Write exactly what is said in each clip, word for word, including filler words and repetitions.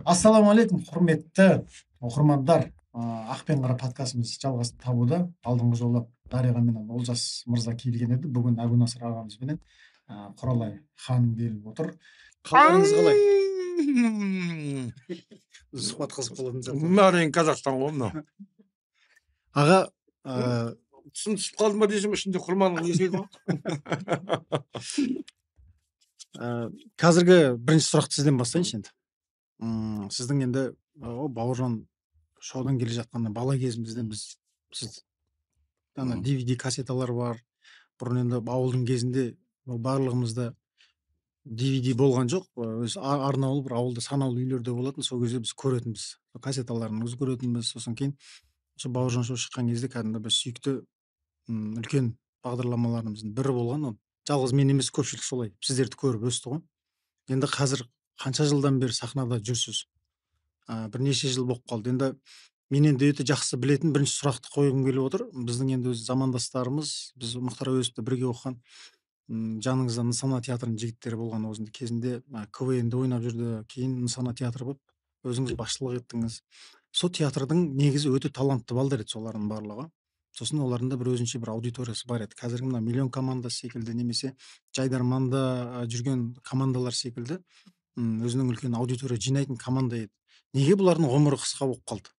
Ассаламу алейкум, құрметті оқырмандар. Ақ пен қара подкастымыз жалғасын табуда. Алдыңғы жолы Дариға менен Олжас мырза келген еді. Бүгін Әбу Насыр ағамызбенен Құралай ханым келіп отыр. Қалдарыңыз қалай? Сұхбат қызық болатын сияқты. Мәрең Қазақстан ғой мынау. Аға, түсінісіп қалды ма десем, ішінде құрманың еседі ғой. Қазіргі бірінші сұрақты сізден бастайыншы енді. Сіздің енді Бауыржан шоудан келе жатқанда бала кезімізден біз сіз ана ди ви ди кассеталар бар. Бұрын енді ауылдың кезінде барлығымызда ди ви ди болған жоқ. Өз арнаулы бір ауылда санаулы үйлерде болатын. Сол кезде біз көретінбіз. Кассеталарын біз көретінбіз. Сосын кейін осы Бауыржан шоу шыққан кезде кәдімгі бір сүйікті үлкен бағдарламаларымыздың бірі болған. Жалғыз мен емес, көпшілік солай сіздерді көріп өсті ғой. Енді қазір қанша жылдан бері сахнада жүрсіз? Бірнеше жыл болып қалды. Енді мен енді өте жақсы білетін бірінші сұрақты қойғым келіп отыр. Біздің енді өз замандастарымыз, біз Мұхтар Әуезовті бірге оқыған жаныңызда Нысана театрының жігіттері болған. Өзінде кезінде ка вэ эн-де ойнап жүрді, кейін Нысана театры болып өзіңіз басшылық еттіңіз. Сол театрдың негізі өте талантты балдар еді солардың барлығы. Сосын оларында бір өзінше бір аудиториясы бар еді. Қазіргі мына миллион команда секілді немесе жайдарманда жүрген командалар секілді өзінің үлкен аудитория жинайтын команда еді. Неге бұлардың ғұмыры қысқа болып қалды?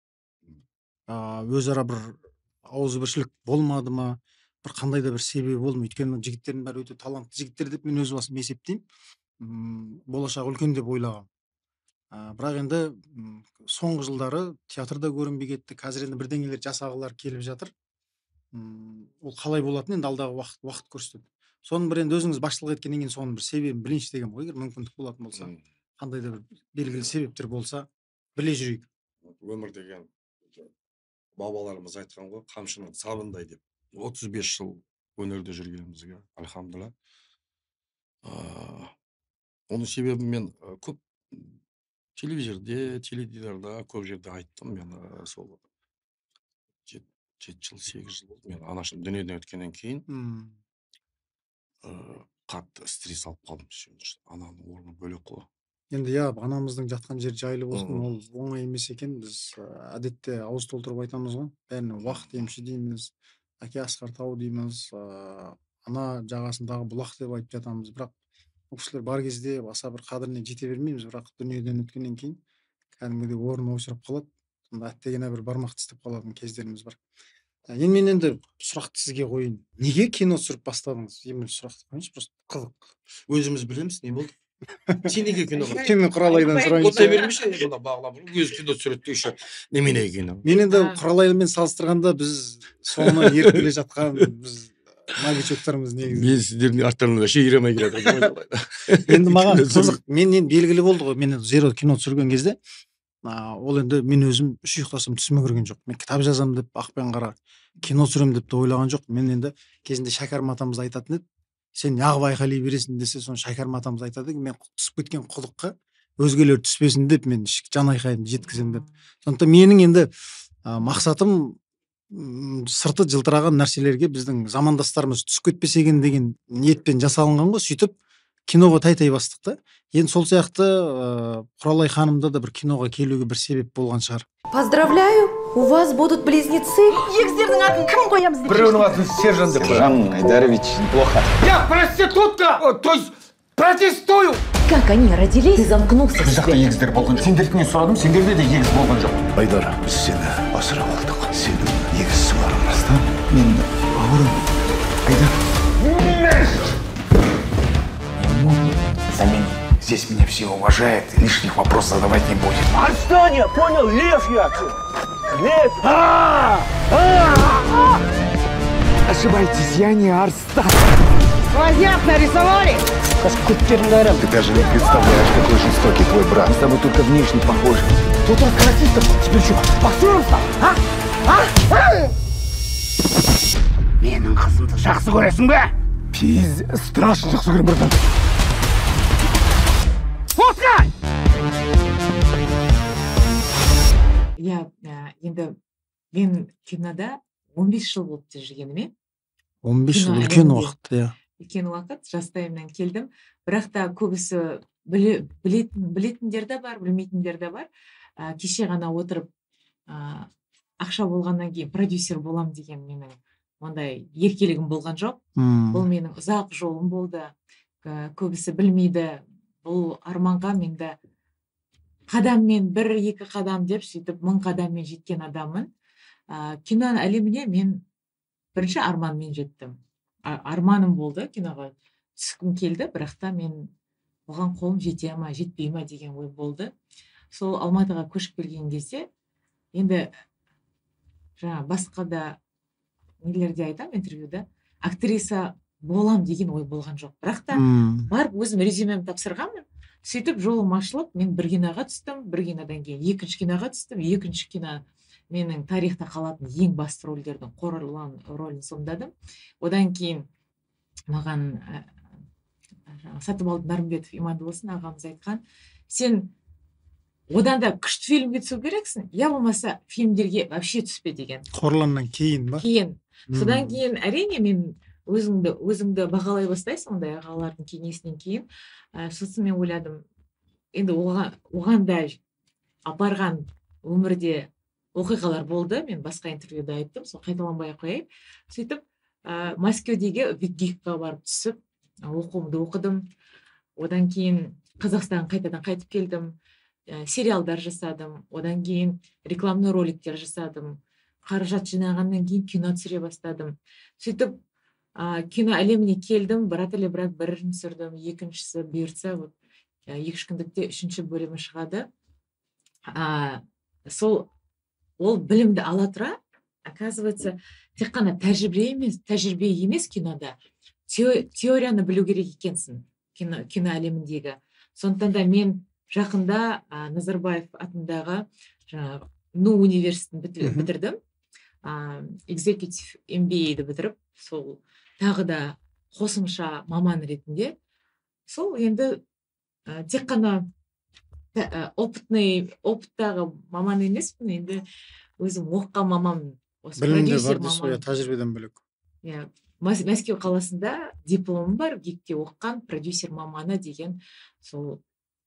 Өзара бір ауызбіршілік болмады ма? Бір қандай да бір себебі болды ма? Өйткені жігіттердің бәрі өте талантты жігіттер деп мен өз басым есептеймін. Болашақ үлкен деп ойлағам. Бірақ енді соңғы жылдары театрда көрінбей кетті. Қазір енді бірдеңелер жасағылар келіп жатыр. Ол қалай болатын енді алдағы уақыт уақыт көрсетеді. Соның бір енді өзіңіз басшылық еткеннен кейін соның бір себебін білейінші деген ғой. Егер мүмкіндік болатын болса, қандай да бір белгілі себептер болса, біле жүрейік. Өмір деген бабаларымыз айтқан ғой, қамшының сабындай деп. отыз бес жыл өнерде жүргенімізге, альхамдулилля. Оның себебін мен көп телевизорде, теледидарда көп жерде айттым. Мен сол жеті жыл, сегіз жыл болды. Мен анашым дүниеден өткеннен кейін қатты стресс алып қалдым. Ананың орны бөлек қой. Енді я анамыздың жатқан жері жайлы болсын, ол оңай емес екен. Біз әдетте ауыз толтырып айтамыз ғой. Бәріне уақыт емші дейміз, әке асқар тау дейміз, ана жағасындағы бұлақ деп айтып жатамыз. Бірақ бұл кісілер бар кезде аса бір қадіріне жете бермейміз. Бірақ дүниеден өткеннен кейін кәдімгідей орны ойсырап қалады. Сонда әттегене бір бармақ тістеп қалатын кездеріміз бар. Енді мен енді сұрақты сізге қойын. Неге кино түсіріп бастадыңыз? Ең бірінші сұрақты қойыңызшы, просто қызық. Өзіміз білеміз, не болды? Сен неге кино? Мен Құралайдан сұрайыншы. Отай бермеші, бұны бағлап, өзі кино түсіреді дейші. Немене кино? Мен енді Құралаймен салыстырғанда біз соңынан еріп келе жатқан біз новичоктарымыз негізі. Мен сіздердің арттарында шегіремей келе жатырмын. Енді маған қызық, менен белгілі болды ғой. Мен Зеро кино түсірген кезде ол енді мен өзім үш ұйықтасам түсіме кірген жоқ. Мен кітап жазам деп, ақ пен қара кино түсірем деп те ойлаған жоқ. Мен енді кезінде Шәкәрім атамыз айтатын еді. Сен неғып айқайлай бересің десе, соны Шәкәрім атамыз айтады. Мен түсіп кеткен құдыққа өзгелер түспесін деп, мен жан айқайымды жеткізем деп. Сондықтан менің енді мақсатым сырты жылтыраған нәрселерге біздің замандастарымыз түсіп кетпесе екен деген ниетпен жасалынған ғой. Сөйтіп киноға тай-тай бастық та. Енді сол сияқты Құралай ханымда да бір киноға келуге бір себеп болған шығар. Поздравляю, у вас будут близнецы. Егіздердің атын кім қоямыз? Біреуінің атын Сержан деп қоямын. Сержан Айдарович неплохо. Я проститутка, то есть протестую. Как они родились? Ты замкнулся в Жақта себе. егіздер болған. Сендердікінен сұрадым, сендерде де егіз болған жоқ. Айдар, біз сені асырап алдық. Сенің егізсің арымызда. Мен бауырым. Айдар. Замени. Здесь меня все уважают, и лишних вопросов задавать не будет. Отстань, я понял, лев я. Лев. Ошибаетесь, я не Арстан. Возняк нарисовали? Ты даже не представляешь, какой жестокий твой брат. Мы с тобой только внешне похожи. Тут только расистов. Теперь что, боксером стал? А? А? Менің қызымды жақсы көресің бе? Пиздец, страшно жақсы көрем, братан. Пускай! Я енді мен кинода он бес жыл болыпты жүргеніме. он бес жыл үлкен уақыт, иә. Үлкен уақыт, жастайымнан келдім. Бірақ та көбісі біле- білетін білетіндер де бар, білмейтіндер де бар. Ә, кеше ғана отырып ә, ақша болғаннан кейін продюсер болам деген менің ондай еркелігім болған жоқ. Бұл менің ұзақ жолым болды. Ә, көбісі білмейді. Бұл арманға менде қадаммен бір екі қадам деп сөйтіп мың қадаммен жеткен адаммын. Ә, кино әлеміне мен бірінші арманмен жеттім. А- арманым болды киноға түскім келді, бірақ та мен оған қолым жете ма жетпей ма деген ой болды. Сол Алматыға көшіп келген кезде енді жаңа басқа да нелерде айтам интервьюда актриса болам деген ой болған жоқ. Бірақ та барып өзім резюмемді тапсырғанмын. Сөйтіп жолым ашылып, мен бір киноға түстім, бір кинодан кейін екінші киноға түстім. Екінші кино менің тарихта қалатын ең басты рөлдердің қорылан рөлін сомдадым. Одан кейін маған ә, жаңағы Сатыбалды Нарымбетов иманды болсын ағамыз айтқан, сен одан да күшті фильмге түсу керексің, я болмаса фильмдерге вообще түспе деген. Қорланнан кейін ба? Кейін. Содан кейін әрине мен өзіңді өзіңді бағалай бастайсың ондай ағалардың кеңесінен кейін. Ә, сосын мен ойладым, енді оған, оған да апарған өмірде оқиғалар болды. Мен басқа интервьюда айттым, сол қайталанбай ақ қояйын. Сөйтіп ә, Мәскеудегі Витгифқа барып түсіп, оқуымды оқыдым. Одан кейін Қазақстанға қайтадан қайтып келдім. Ә, сериалдар жасадым. Одан кейін рекламный роликтер жасадым. Қаражат жинағаннан кейін кино түсіре бастадым. Сөйтіп ә, кино әлеміне келдім. Брат или брат бірін түсірдім, екіншісі бұйыртса вот екі үш күндікте үшінші бөлімі шығады. Ә, сол ол білімді ала тұра, оказывается, тек қана тәжірибе емес, тәжірибе емес кинода, тео- теорияны білу керек екенсің кино, кино әлеміндегі. Сондықтан да мен жақында ә, Назарбаев атындағы жаңағы Ну университетін бітір- Мгм. бітірдім. Ә, Executive эм би эй-ді бітіріп, сол тағы да қосымша маман ретінде. Сол енді ә, тек қана Та- ә, опытный опыттағы маман емеспін, енді өзім оқыған маман, осы Білімде продюсер бар дейсіз ғой, маман. иә, тәжірибеден бөлек. Иә, Мәс- Мәскеу қаласында дипломым бар, гикте оқыған продюсер маманы деген сол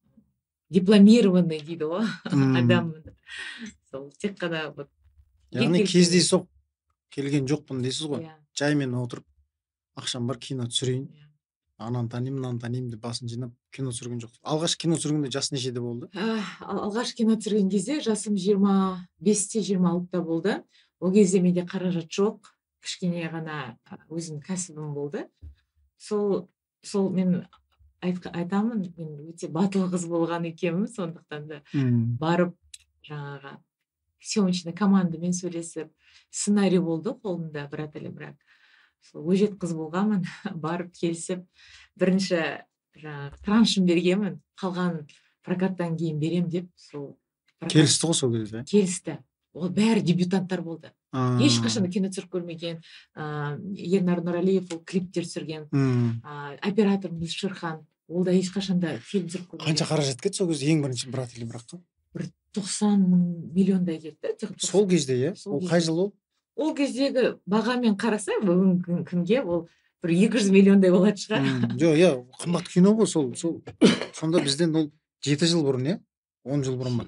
дипломированный дейді ғой М. адаммын. Сол тек қана вот Яғни еркелік- кездейсоқ келген жоқпын дейсіз ғой. Иә, Жаймен отырып, ақшам бар, кино түсірейін. иә. Ананы танимын, мынаны танимын деп басын жинап кино түсірген жоқ. Алғаш кино түсіргенде жас нешеде болды? Ә, ал- алғаш кино түсірген кезде жасым жиырма бесте жиырма алтыда болды. Ол кезде менде қаражат жоқ, кішкене ғана ә, өзім кәсібім болды. Сол сол мен айтқа- айтамын, мен өте батыл қыз болған екенмін, сондықтан да барып жаңағы съемочный командамен сөйлесіп, сценарий болды қолымда, брат или брат. Сол өжет қыз болғанмын, барып келісіп, бірінші жаңағы траншын бергенмін, қалған прокаттан кейін берем деп, сол прокат- Келісті ғой сол кезде. келісті. Ол бәрі дебютанттар болды. А. Ешқашан да кино түсіріп көрмеген. ә, Ернар Нұралиев ол клиптер түсірген. М. ә, Операторымыз Шырхан, ол да ешқашан да фильм түсіріп көрмеген. Қанша қаражат кетті сол кезде ең бірінші брат или браққа? бір тоқсан мың миллиондай кетті. Тек Сол кезде, иә? Сол Ол кезде. қай жыл ол? Ол кездегі бағамен қараса, бүгінгі күн- күнге ол бір екі жүз миллиондай болады шығар. М, Жоқ, иә, қымбат кино ғой сол. Сол сонда бізден ол жеті жыл бұрын, иә? он жыл бұрын ба?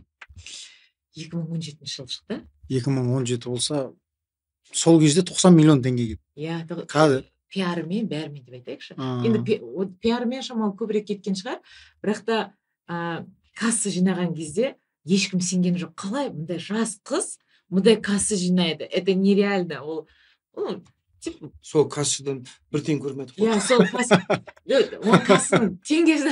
екі мың он жетінші жыл шықты. екі мың он жеті болса, сол кезде тоқсан миллион теңге кетті. Иә, тағы Қазір. пиарымен, бәрімен деп айтайықшы. А. Енді пи- о- пиармен шамалы көбірек кеткен шығар, бірақ та ә, касса жинаған кезде ешкім сенген жоқ. Қалай мұндай жас қыз мұндай касса жинайды? Это нереально. Ол, ол типа, сол кассадан бір тиын көрмедік қой. иә, сол касса, ол кассаның теңгесі.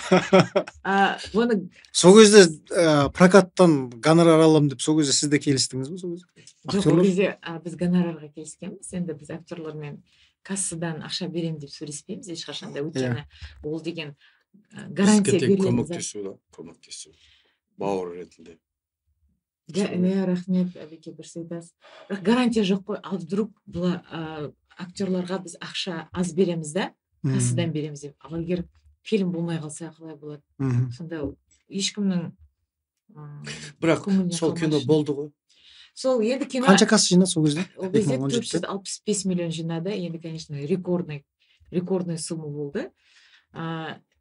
А, оны Сол кезде ә, прокаттан гонорар аламын деп сол кезде сіз де келістіңіз бе сол кезде? жоқ, ол Актерлар? кезде а, біз гонорарға келіскенбіз. Енді біз актерлармен кассадан ақша беремін деп сөйлеспейміз ешқашан да. Өйткені ол деген ә, гарантия Бізге тек берілген зат. көмектесу да, көмектесу. Бауыр ретінде. Иә, иә, рахмет, әбеке, дұрыс айтасыз. Бірақ гарантия жоқ қой. Ал вдруг бұл ә, актерларға біз ақша аз береміз да, кассадан береміз деп. Ал егер фильм болмай қалса қалай болады? Мгм. Сонда ешкімнің м, Бірақ көңіліне сол қалмас кино үшін. болды ғой. Сол енді кино Қанша касса жинады сол кезде? ол кезде екі мың он төрт жетіде? жүз алпыс бес миллион жинады. Енді, конечно, рекордный рекордный сумма болды. А,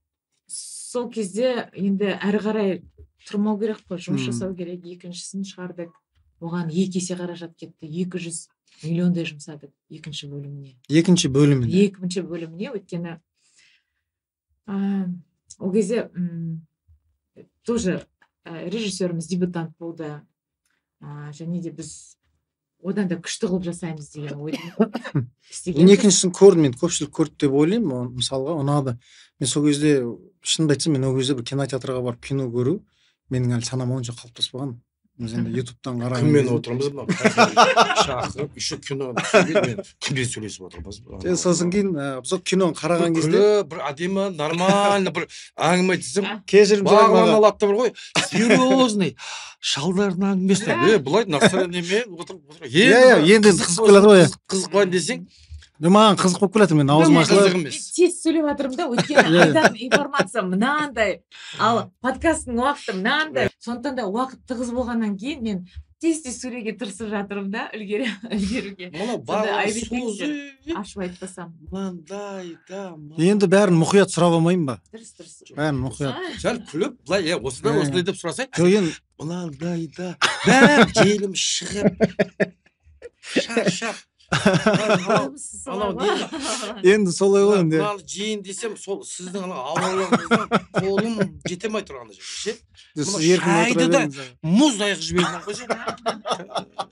сол кезде енді әрі қарай тұрмау керек қой, жұмыс Мм. жасау керек. Екіншісін шығардық. Оған екі есе қаражат кетті. екі жүз миллиондай жұмсадық екінші бөліміне. Екінші бөлімінде. Екінші бөліміне, өйткені а, ол кезде м, тоже ә, режиссеріміз дебютант болды. А, және де біз одан да күшті қылып жасаймыз деген ойдамын. Мен екіншісін көрдім, мен көпшілік көрді деп ойлаймын. Ол мысалға ұнады. Мен сол кезде шынымды айтсам, мен ол кезде бір кинотеатрға барып кино көру менің әлі санам онша қалыптаспаған. Біз енді ютубтан қараған Күнмен кезде- отырмыз мына шақырып, еще кино түсірген, мен күнде сөйлесіп отырмыз. Е, сосын кейін ә, сол киноны қараған кезде күліп, бір әдемі, нормально бір әңгіме айтсам, кешірім сұраймын бағлан аға. алады бір ғой, серьезный, шалдардың әңгімесі. Е, былай настроениемен отырып отырып. Иә, иә, енді қызық келеді ғой, иә. Қызықпайын десең, Е, маған қызық болып келеді, мен аузым Мен ашылып. қызық Мен емес. тез сөйлеп жатырмын да, өйткені Иә. айтатын информация мынандай, ал подкасттың уақыты мынандай. Сондықтан да уақыт тығыз болғаннан кейін мен тез-тез сөйлеуге тырысып жатырмын да, үлгере үлгеруге. Мынау Сонда бағлан айбек сөзі, Ашып айтпасам. мынандай да, Енді бәрін мұқият сұрап алмаймын ба? Дұрыс дұрыс. Бәрін мұқият. сәл күліп, былай, е, осындай, Иә. осындай деп сұрасай, Жоқ, енді мынандай да, бәрі желім шығып, шаршап, анау не- енді солай ғой енді. мынаны жейін десем, сол сіздің ана аураларыңызға қолым жете алмай тұрғанда ше. Сіз мына еркін шайды отыра да- беріңіз. Мұздай қылып жібердім ғой ше.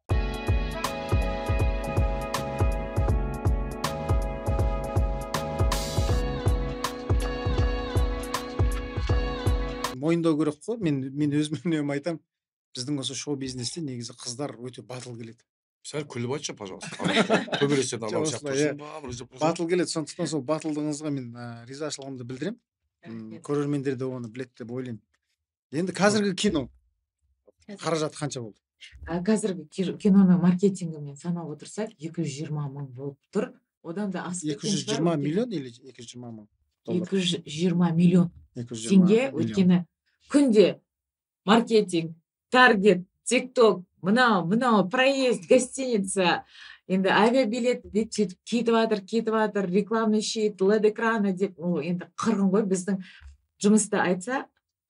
Мойындау керек қой. Мен мен өзім үнемі айтамын. Біздің осы шоу бизнесте негізі қыздар өте батыл келеді. Сәл күліп айтшы, пожалуйста. Төбелеседі анау Жоқ, сияқты осылай, тұрсын ба, бір үзіп тұрсын. Батыл келеді. Сондықтан сол батылдығыңызға мен ә, ризашылығымды білдіремін. М, Көрермендер де оны біледі деп ойлаймын. Енді қазіргі кино қаражаты қанша болды? А, қазіргі ки- киноның маркетингі мен санап отырсақ екі жүз жиырма мың болып тұр. Одан да асып екі жүз жиырма миллион или екі жүз жиырма мың доллар? екі жүз жиырма миллион екі жүз жиырма теңге. миллион. Өйткені күнде маркетинг, таргет, тикток, мынау, мынау, проезд, гостиница, енді авиабилет деп сөйтіп кетіп жатыр, кетіп жатыр, рекламный щит, лед экраны деп, ол енді қырғын ғой. Біздің жұмыста айтса,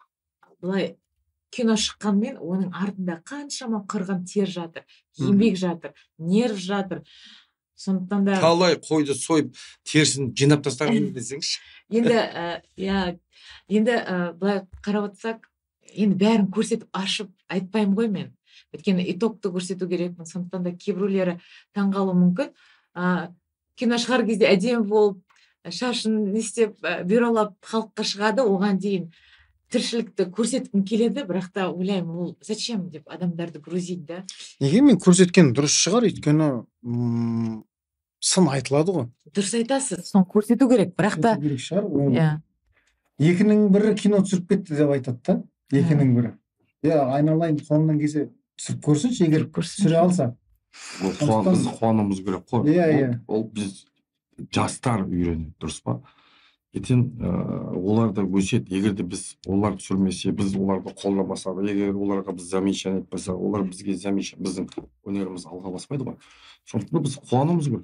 былай кино шыққанмен оның артында қаншама қырғын тер жатыр, еңбек жатыр, нерв жатыр. Сондықтан да Талай қойды сойып, терісін жинап тастаған десеңші. енді ә, иә, енді ә, былай қарап отырсақ, енді бәрін көрсетіп ашып айтпаймын ғой мен. Өйткені итогты көрсету керекпін. Сондықтан да кейбіреулері таңғалуы мүмкін. А, кино шығар кезде әдемі болып, шашын не істеп, ә, бюролап халыққа шығады, оған дейін тіршілікті көрсеткім келеді, бірақ та ойлаймын, ол зачем деп адамдарды грузить, да. Неге мен көрсеткен дұрыс шығар, өйткені м, сын айтылады ғой. Дұрыс айтасыз, соны көрсету керек, бірақ та Көрсету керек шығар. Ол иә. екінің бірі кино түсіріп кетті деп айтады да. Екінің бірі. Иә, айналайын қолынан келсе түсіріп көрсінші, егер Көрсін. түсіре алса. Ол Сондықтан- қуан- біз қуануымыз керек қой. Иә, Ол- иә. Ол біз жастар үйренеді, дұрыс па? Ертең ә, олар да өседі. Егер де біз олар түсірмесе, біз оларды қолдамасақ, егер оларға біз замечание етпесек, олар бізге замечание, біздің өнеріміз алға баспайды ғой. Сондықтан біз қуануымыз керек.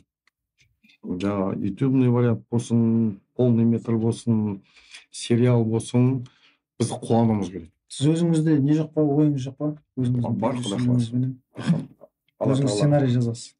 Жаңа ютубный вариант болсын, полный метр болсын, сериал болсын, біз қуануымыз керек. Сіз өзіңізде не жоқ па, ойыңыз жоқ па? Өзіңіздің Бар, Құдай продюсеріңізбенен. Алла Өзіңіз тағала- сценарий жазасыз.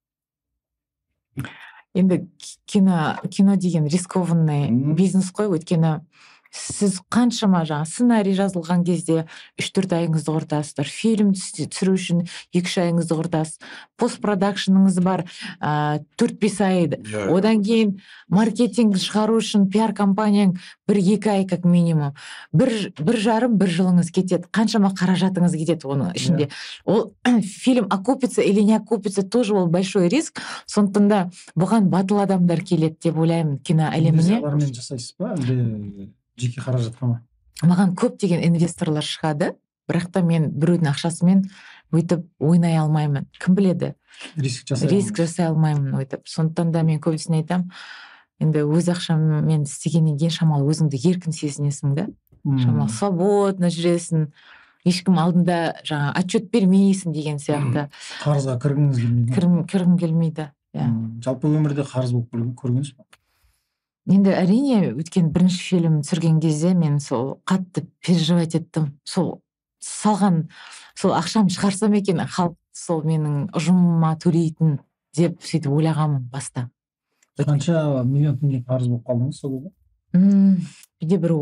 Енді кино, кино деген рискованный Мгм. бизнес қой, өйткені сіз қаншама жаңа сценарий жазылған кезде үш төрт айыңызды құртасыздар, фильм түс- түсіру үшін екі үш айыңызды құртасыз, постпродакшныңыз бар ә, төрт бес ай, Иә. одан кейін маркетинг шығару үшін пиар компанияң бір екі ай как минимум, бір, бір жарым бір жылыңыз кетеді, қаншама қаражатыңыз кетеді оның ішінде. Ол фильм окупится или не окупится, тоже ол большой риск. Сондықтан да бұған батыл адамдар келеді деп ойлаймын кино әлеміне. Инвесторлармен жасайсыз ба, әлде жеке қаражатқа ма? Маған көптеген инвесторлар шығады, бірақ та мен біреудің ақшасымен өйтіп ойнай алмаймын. Кім біледі? Риск жасай Риск жасай алмаймын өйтіп. Сондықтан да мен көбісіне айтамын, енді өз ақшаммен істегеннен кейін шамалы өзіңді еркін сезінесің да. Шамалы свободно жүресің, ешкім алдында жаңа отчет бермейсің деген сияқты. Қарызға кіргіңіз келмейді ме? Кіргім кіргім келмейді. Иә. М, Жалпы өмірде қарыз болып көрген- көргенсіз ба? Енді әрине өткен бірінші фильм түсірген кезде мен сол қатты переживать еттім. Сол салған сол ақшамды шығарсам екен, халық сол менің ұжымыма төлейтін деп сөйтіп ойлағанмын баста. Қанша миллион теңге қарыз болып қалдыңыз сол кезде? Биде бір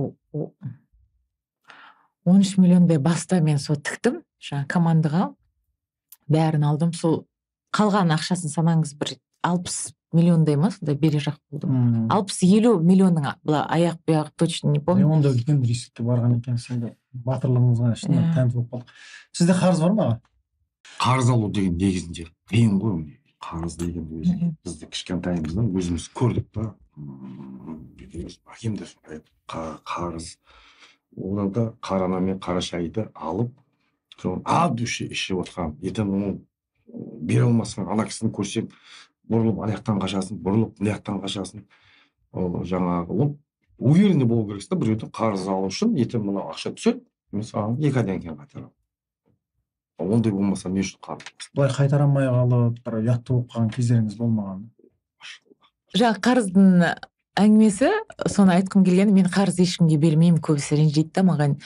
он үш миллиондай баста мен сол тіктім, жаңа командаға бәрін алдым. Сол қалған ақшасын санаңыз бір алпыс миллиондай ма, сондай бере жақ болдым. алпыс елу миллионның бұла аяқ бұяқ точно не помню. Онда үлкен бір рискке барған екенсіз, енді батырлығыңызға шынымен тәнті болып қалдық. Сізде қарыз бар ма? Қарыз алу деген негізінде қиын ғой. Қарыз деген өзі бізді кішкентайымыздан өзіміз көрдік та. Әкем де сондай қарыз. Одан да қара нан мен қара шайды алып, соны ат души ішіп отқан. Ертең оны бере алмасаң, ана кісіні көрсем, бұрылып аяқтан қашасың, бұрылып аяқтан қашасың. Ол жаңағы ол уверенный болу керек та, біреуден қарыз алу үшін, ертең мына ақша түседі, мен саған екі айдан кейін қайтарамын. Ондай болмаса не үшін қарыз? Былай қайтара алмай қалып, бір ұятты болып қалған кездеріңіз болмаған? Жаңа қарыздың әңгімесі, соны айтқым келгені, мен қарыз ешкімге бермеймін, көбісі ренжиді да маған.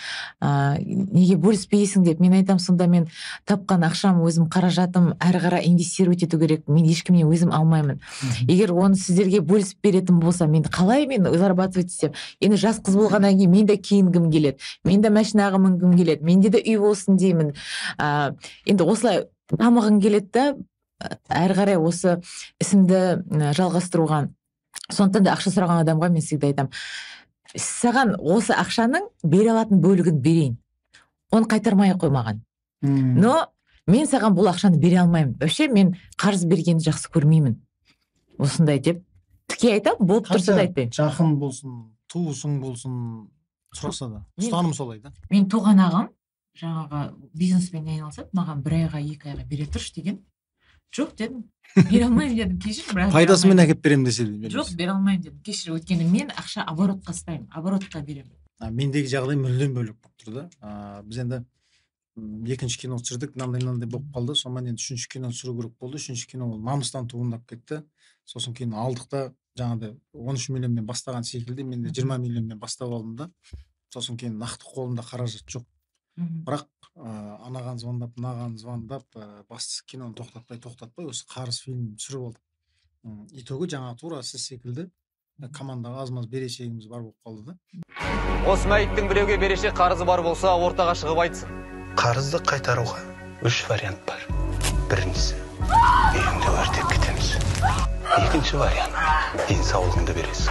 Неге бөліспейсің деп, мен айтам, сонда мен тапқан ақшам, өзім қаражатым әрі қарай инвестировать ету керек, мен ешкімнен өзім алмаймын. Егер оны сіздерге бөлісіп беретін болса, мен қалай мен зарабатывать етсем, енді жас қыз болғаннан кейін мен де киінгім келеді, мен де машинаға мінгім келеді, менде де үй болсын деймін. Енді осылай дамығым келеді да, әрі қарай осы ісімді жалғастыруға. Сондықтан да ақша сұраған адамға мен всегда айтам, саған осы ақшаның бере алатын бөлігін берейін, оны қайтармай қоймаған. Но мен саған бұл ақшаны бере алмаймын. Вообще мен қарыз бергенді жақсы көрмеймін. Осындай деп тіке айтам, болып тұрса да айтпаймын. Жақын болсын, туысың болсын, сұраса да. Ұстаным солай да. Мен туған ағам жаңағы бизнеспен айналысады, маған бір айға екі айға бере тұршы деген. Жоқ дедім, бере алмаймын дедім, кешір. Пайдасымен әкеп беремін десе де. Жоқ, бере алмаймын дедім, кешір. Өйткені мен ақша оборотқа ұстаймын, оборотқа беремін. Мендегі жағдай мүлдем бөлек болып тұрды. Біз енді екінші кино түсірдік, мынандай-мынандай болып қалды. Сонымен енді үшінші кино түсіру керек болды. Үшінші кино ол намыстан туындап кетті. Сосын кейін алдық та жаңағыдай он үш миллионмен бастаған секілді, мен де жиырма миллионмен бастап алдым да. Сосын кейін нақты қолымда қаражат жоқ. Бірақ анаған звондап, мынаған звондап, басты киноны тоқтатпай, тоқтатпай, осы қарыз фильм түсіріп алдық. Итогі жаңа тура сіз секілді командаға аз-маз берешегіміз бар болып қалды да. Осы мәйіттің біреуге берешек қарызы бар болса, ортаға шығып айтсын. Қарызды қайтаруға үш вариант бар. Біріншісі, үйіңді өртеп кетеміз. Екінші вариант, денсаулығыңды бересің.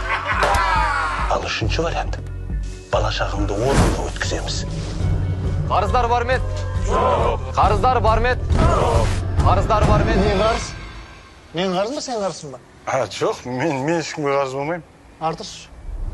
Ал үшінші вариант, бала шағыңды орнына өткіземіз. Қарыздар бар ма? Жоқ. Қарыздар бар ма? Жоқ. Қарыздар бар ма? Не қарыз? Мен қарыз ба, сен қарызсың ба? А, жоқ, мен мен ешкімге қарыз болмаймын. Артыршы.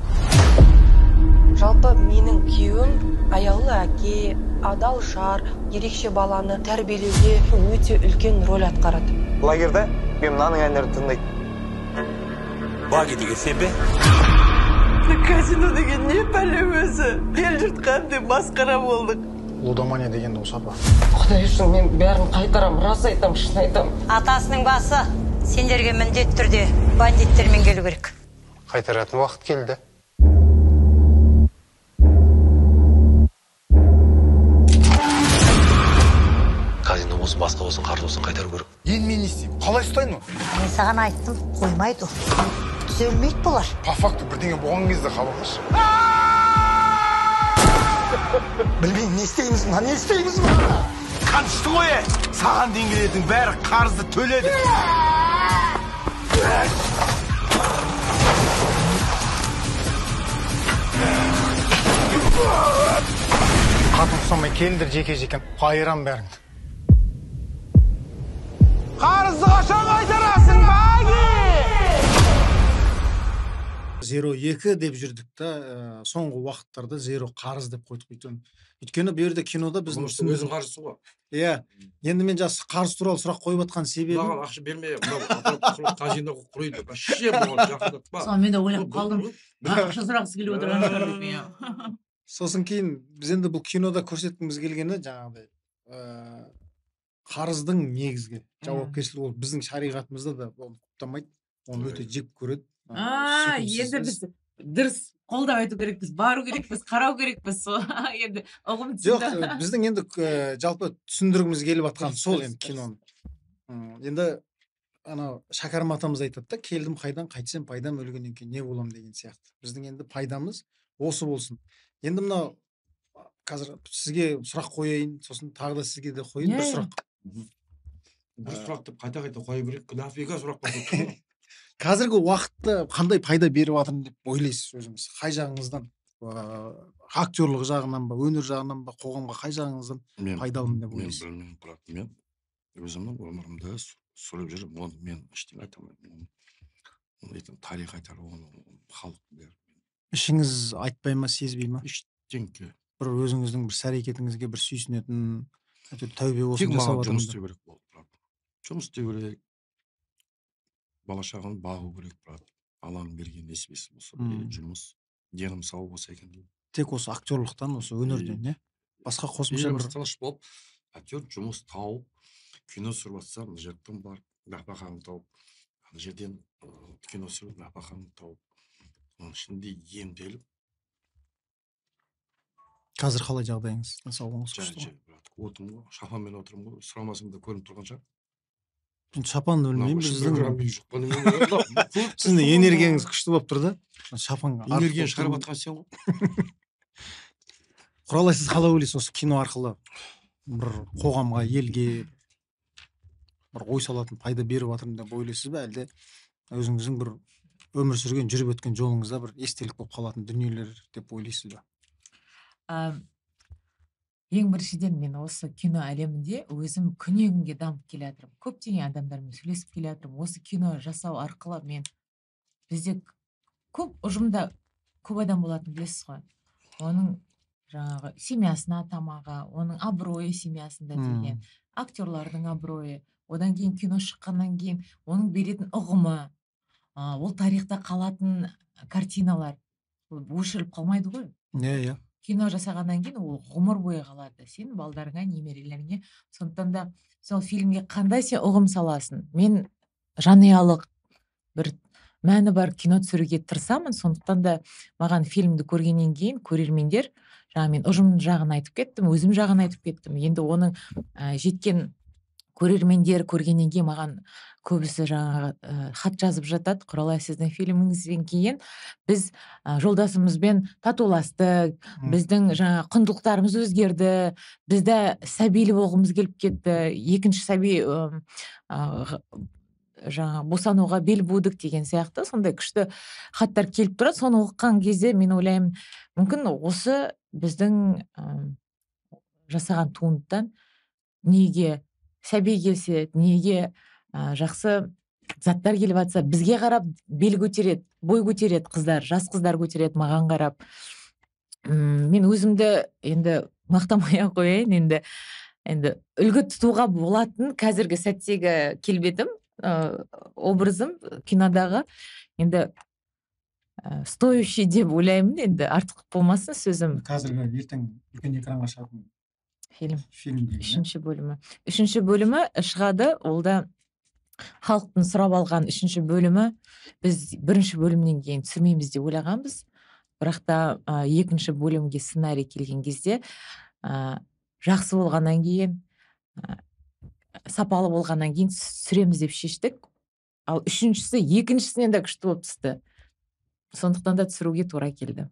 Жалпы менің күйеуім аяулы әке, адал жар, ерекше баланы тәрбиелеуде өте үлкен рөл атқарады. Лагерде мен мынаның әндерін тыңдайтын. Баги деген сен бе? Казино деген не пәле өзі? Ел жұртқан деп масқара болдық. Лудомания дегенді осы апа. Құдай үшін мен бәрін қайтарам, рас айтам, шын айтам. Атасының басы сендерге міндет түрде бандиттермен келу керек. Қайтаратын уақыт келді. Казино болсын, басқа болсын, қарыз болсын қайтару керек. Енді мен не істеймін? Қалай ұстайын оны? Мен саған айттым, қоймайды. Түзелмейді бұлар. По факту бірдеңе болған кезде хабарласшы. Білмеймін, не істейміз мұна, не істейміз мұна? Қаншты қой, саған денгелердің бәрі қарызды төледі. Қатын ұқсамай келіндер жеке-жеке қайырам бәріңді. Қарызды қашан қайтарасың, Баги? Зеро екі деп жүрдік та, соңғы уақыттарда зеро қарыз деп қойдық өйткені. Өйткені бұл жерде кинода біздің өзің қаржысы ғой. Иә. Енді мен жас қарыз туралы сұрақ қойып жатқан себебім. Маған ақша берме, мынау казино құрайды. Вообще бұған жақындатпа. Соны мен де ойлап қалдым. Ақша сұрағысы келіп отырған шығар деп мен. Сосын кейін біз енді бұл кинода көрсеткіміз келгені жаңағыдай қарыздың негізгі жауапкершілігі ол біздің шариғатымызда да оны құптамайды. Оны өте жек көреді. А, енді біз дұрыс қолдап айту керекпіз, бару керекпіз, қарау керекпіз. Енді ұғым жоқ, біздің енді жалпы түсіндіргіміз келіп жатқан сол енді киноны. Енді анау Шәкәрім атамыз айтады да, келдім қайдан, қайтсем пайдам, өлгеннен кейін не болам деген сияқты. Біздің енді пайдамыз осы болсын. Енді мынау қазір сізге сұрақ қояйын, сосын тағы да сізге де қояйын бір сұрақ. Бір сұрақ деп қайта-қайта қоя берейік. Нафига сұрақ қойып қазіргі уақытта қандай пайда беріп жатырмын деп ойлайсыз өзіңіз? Қай жағыңыздан? Актерлық жағынан ба, өнер жағынан ба, қоғамға қай жағыңыздан пайдалымын деп ойлайсыз? Мен білмеймін, бірақ мен өзімнің өмірімді сөйлеп жүріп, оны мен ештеңе айта алмаймын. Оны айтам, тарих айтар, оны халық білер. Ішіңіз айтпай ма, сезбей ма? Ештеңке. Бір өзіңіздің бір іс-әрекетіңізге бір сүйсінетін, тәубе болсын тек жасап маған жұмыс жатырмын істеу керек болды, брат. Жұмыс істеу керек. Бала шағаны бағу керек, брат. Алланың берген несібесі болса, жұмыс, денім сау болса екен деймін. Тек осы актерлықтан, осы өнерден, не? Басқа қосымша бір тыныш болып, актер жұмыс тауып, кино түсіріп жатса, мына жерден барып, нәпақаны тауып, ана жерден кино түсіріп, нәпақаны тауып, оның ішінде емделіп. Қазір қалай жағдайыңыз? Денсаулығыңыз Жай, күшті жай, брат. Отырмын ғой, шапанмен отырмын ғой, сұрамасам да көрініп тұрған шығар. ғой. Шапанды білмеймін, Мынау біздің сіздің энергияңыз күшті болып тұр да. Шапанға энергияны шығарып жатқан сен ғой. Құралай, сіз қалай ойлайсыз осы кино арқылы бір қоғамға, елге бір ой салатын, пайда беріп жатырмын деп ойлайсыз ба, әлде өзіңіздің бір өмір сүрген, жүріп өткен жолыңызда бір естелік болып қалатын дүниелер деп ойлайсыз ба? Ең біріншіден мен осы кино әлемінде өзім күннен күнге дамып келе жатырмын. Көптеген адамдармен сөйлесіп келе жатырмын. Осы кино жасау арқылы мен бізде көп ұжымда көп адам болатын білесіз ғой. Оның жаңағы семьясына тамаға, оның абыройы семьясында деген, актерлардың абыройы, одан кейін кино шыққаннан кейін оның беретін ұғымы, ол тарихта қалатын картиналар өшіріліп қалмайды ғой. Иә, иә. Кино жасағаннан кейін ол ғұмыр бойы қалады. Сен балдарыңа, немерелеріңе. Сондықтан да сол фильмге қандай сен ұғым саласың. Мен жанұялық бір мәні бар кино түсіруге тырысамын. Сондықтан да маған фильмді көргеннен кейін көрермендер, жаңа мен ұжым жағын айтып кеттім, өзім жағын айтып кеттім. Енді оның жеткен көрермендер көргеннен кейін маған көбісі жаңағы хат жазып жатады. Құралай, сіздің фильміңізден кейін біз жолдасымызбен татуластық, біздің жаңа құндылықтарымыз өзгерді, бізді сәбилі болғымыз келіп кетті, екінші сәби жаңа босануға бел будық деген сияқты сондай күшті хаттар келіп тұрады. Соны оқыған кезде мен ойлаймын, мүмкін осы біздің жасаған туындыдан неге сәби келсе, неге жақсы заттар келіп жатса, бізге қарап бел көтереді, бой көтереді қыздар, жас қыздар көтереді маған қарап. Мен өзімді енді мақтамай қояйын, енді енді үлгі тұтуға болатын қазіргі сәттегі келбетім, образым кинодағы енді стоящий деп ойлаймын, енді артық болмасын сөзім. Қазіргі ертең үлкен экранға шығатын фильм. Фильм Үшінші бөлімі. Үшінші бөлімі шығады, ол да халықтың сұрап алған үшінші бөлімі. Біз бірінші бөлімнен кейін түсірмейміз деп ойлағанбыз. Бірақ та екінші бөлімге сценарий келген кезде жақсы болғаннан кейін, сапалы болғаннан кейін түсіреміз деп шештік. Ал үшіншісі екіншісінен де күшті болып түсті. Сондықтан да түсіруге тура келді.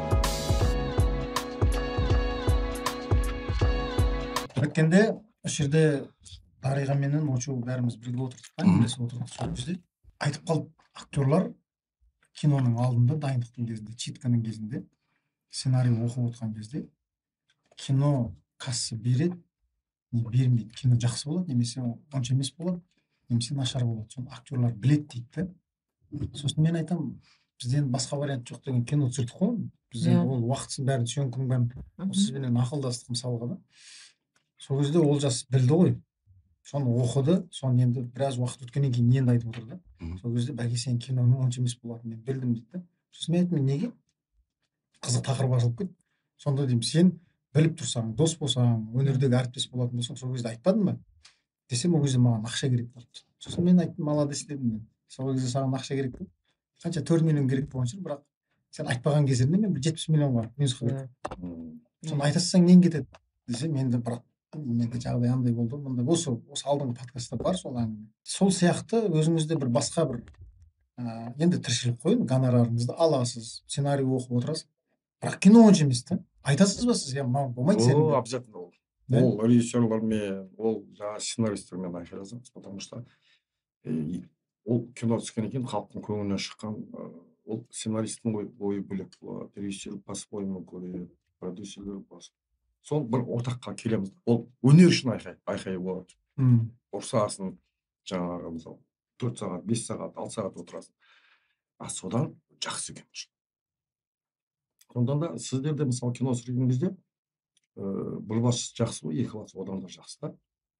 Өткенде үш жерде Дариға менен Очу бәріміз бірге отырдық та, келесі отырдық сол кезде. Айтып қалды, актерлар киноның алдында, дайындықтың кезінде, читканың кезінде, сценарий оқып отқан кезде кино касса береді, не бермейді. Кино жақсы болады, немесе онша емес болады, немесе нашар болады. Соны актерлар біледі дейді. Сосын мен айтам, бізден басқа вариант жоқ деген кино түсірдік қой. Бізден ол уақытсын бәрін, сүйенкінің бәрін сізбенен ақылдастық мысалға да. Сол кезде ол жас білді ғой. Соны оқыды, соны енді біраз уақыт өткеннен кейін енді айтып отыр да. Сол кезде бәке сен киноның онша емес болатын, мен білдім дейді. Сосын мен айттым, неге? Қызық тақырып ашылып кетті. Сонда деймін, сен біліп тұрсаң, дос болсаң, өнердегі әріптес болатын болсаң, сол кезде айтпадың ба? Десем, ол кезде маған ақша керек болды. Сосын мен айттым, молодец дедім мен. Сол кезде саған ақша керек болды. қанша төрт миллион керек болған шығар, бірақ сен айтпаған кезінде мен бір жетпіс миллионға нюсқа кетті. Соны айтасың нең кетеді десем, енді бірақ менде жағдай андай болды, мындай осы осы алдыңғы подкастта бар сол әңгіме. Сол сияқты өзіңізде бір басқа бір ә, енді тіршілік қой, гонорарыңызды аласыз, сценарий оқып отырасыз. Бірақ кино онша емес та. Айтасыз ба сіз, я мынау болмайды сенің. О, обязательно ол. Ол режиссерлармен, ол жаңағы сценаристермен айқайласамыз, потому что ол кино түскеннен кейін халықтың көңілінен шыққан, ол сценаристтің ойы бөлек болады, режиссер по-своему көреді, продюсерлер басқа. Сол бір ортаққа келеміз. Ол өнер үшін айқай, айқай болады. Ұрсасың, жаңағы мысалы төрт сағат, бес сағат, алты сағат отырасың. А содан жақсы кино шығады. Сондан да сіздерде мысалы кино түсірген кезде бір бас жақсы ғой, екі бас одан да жақсы да.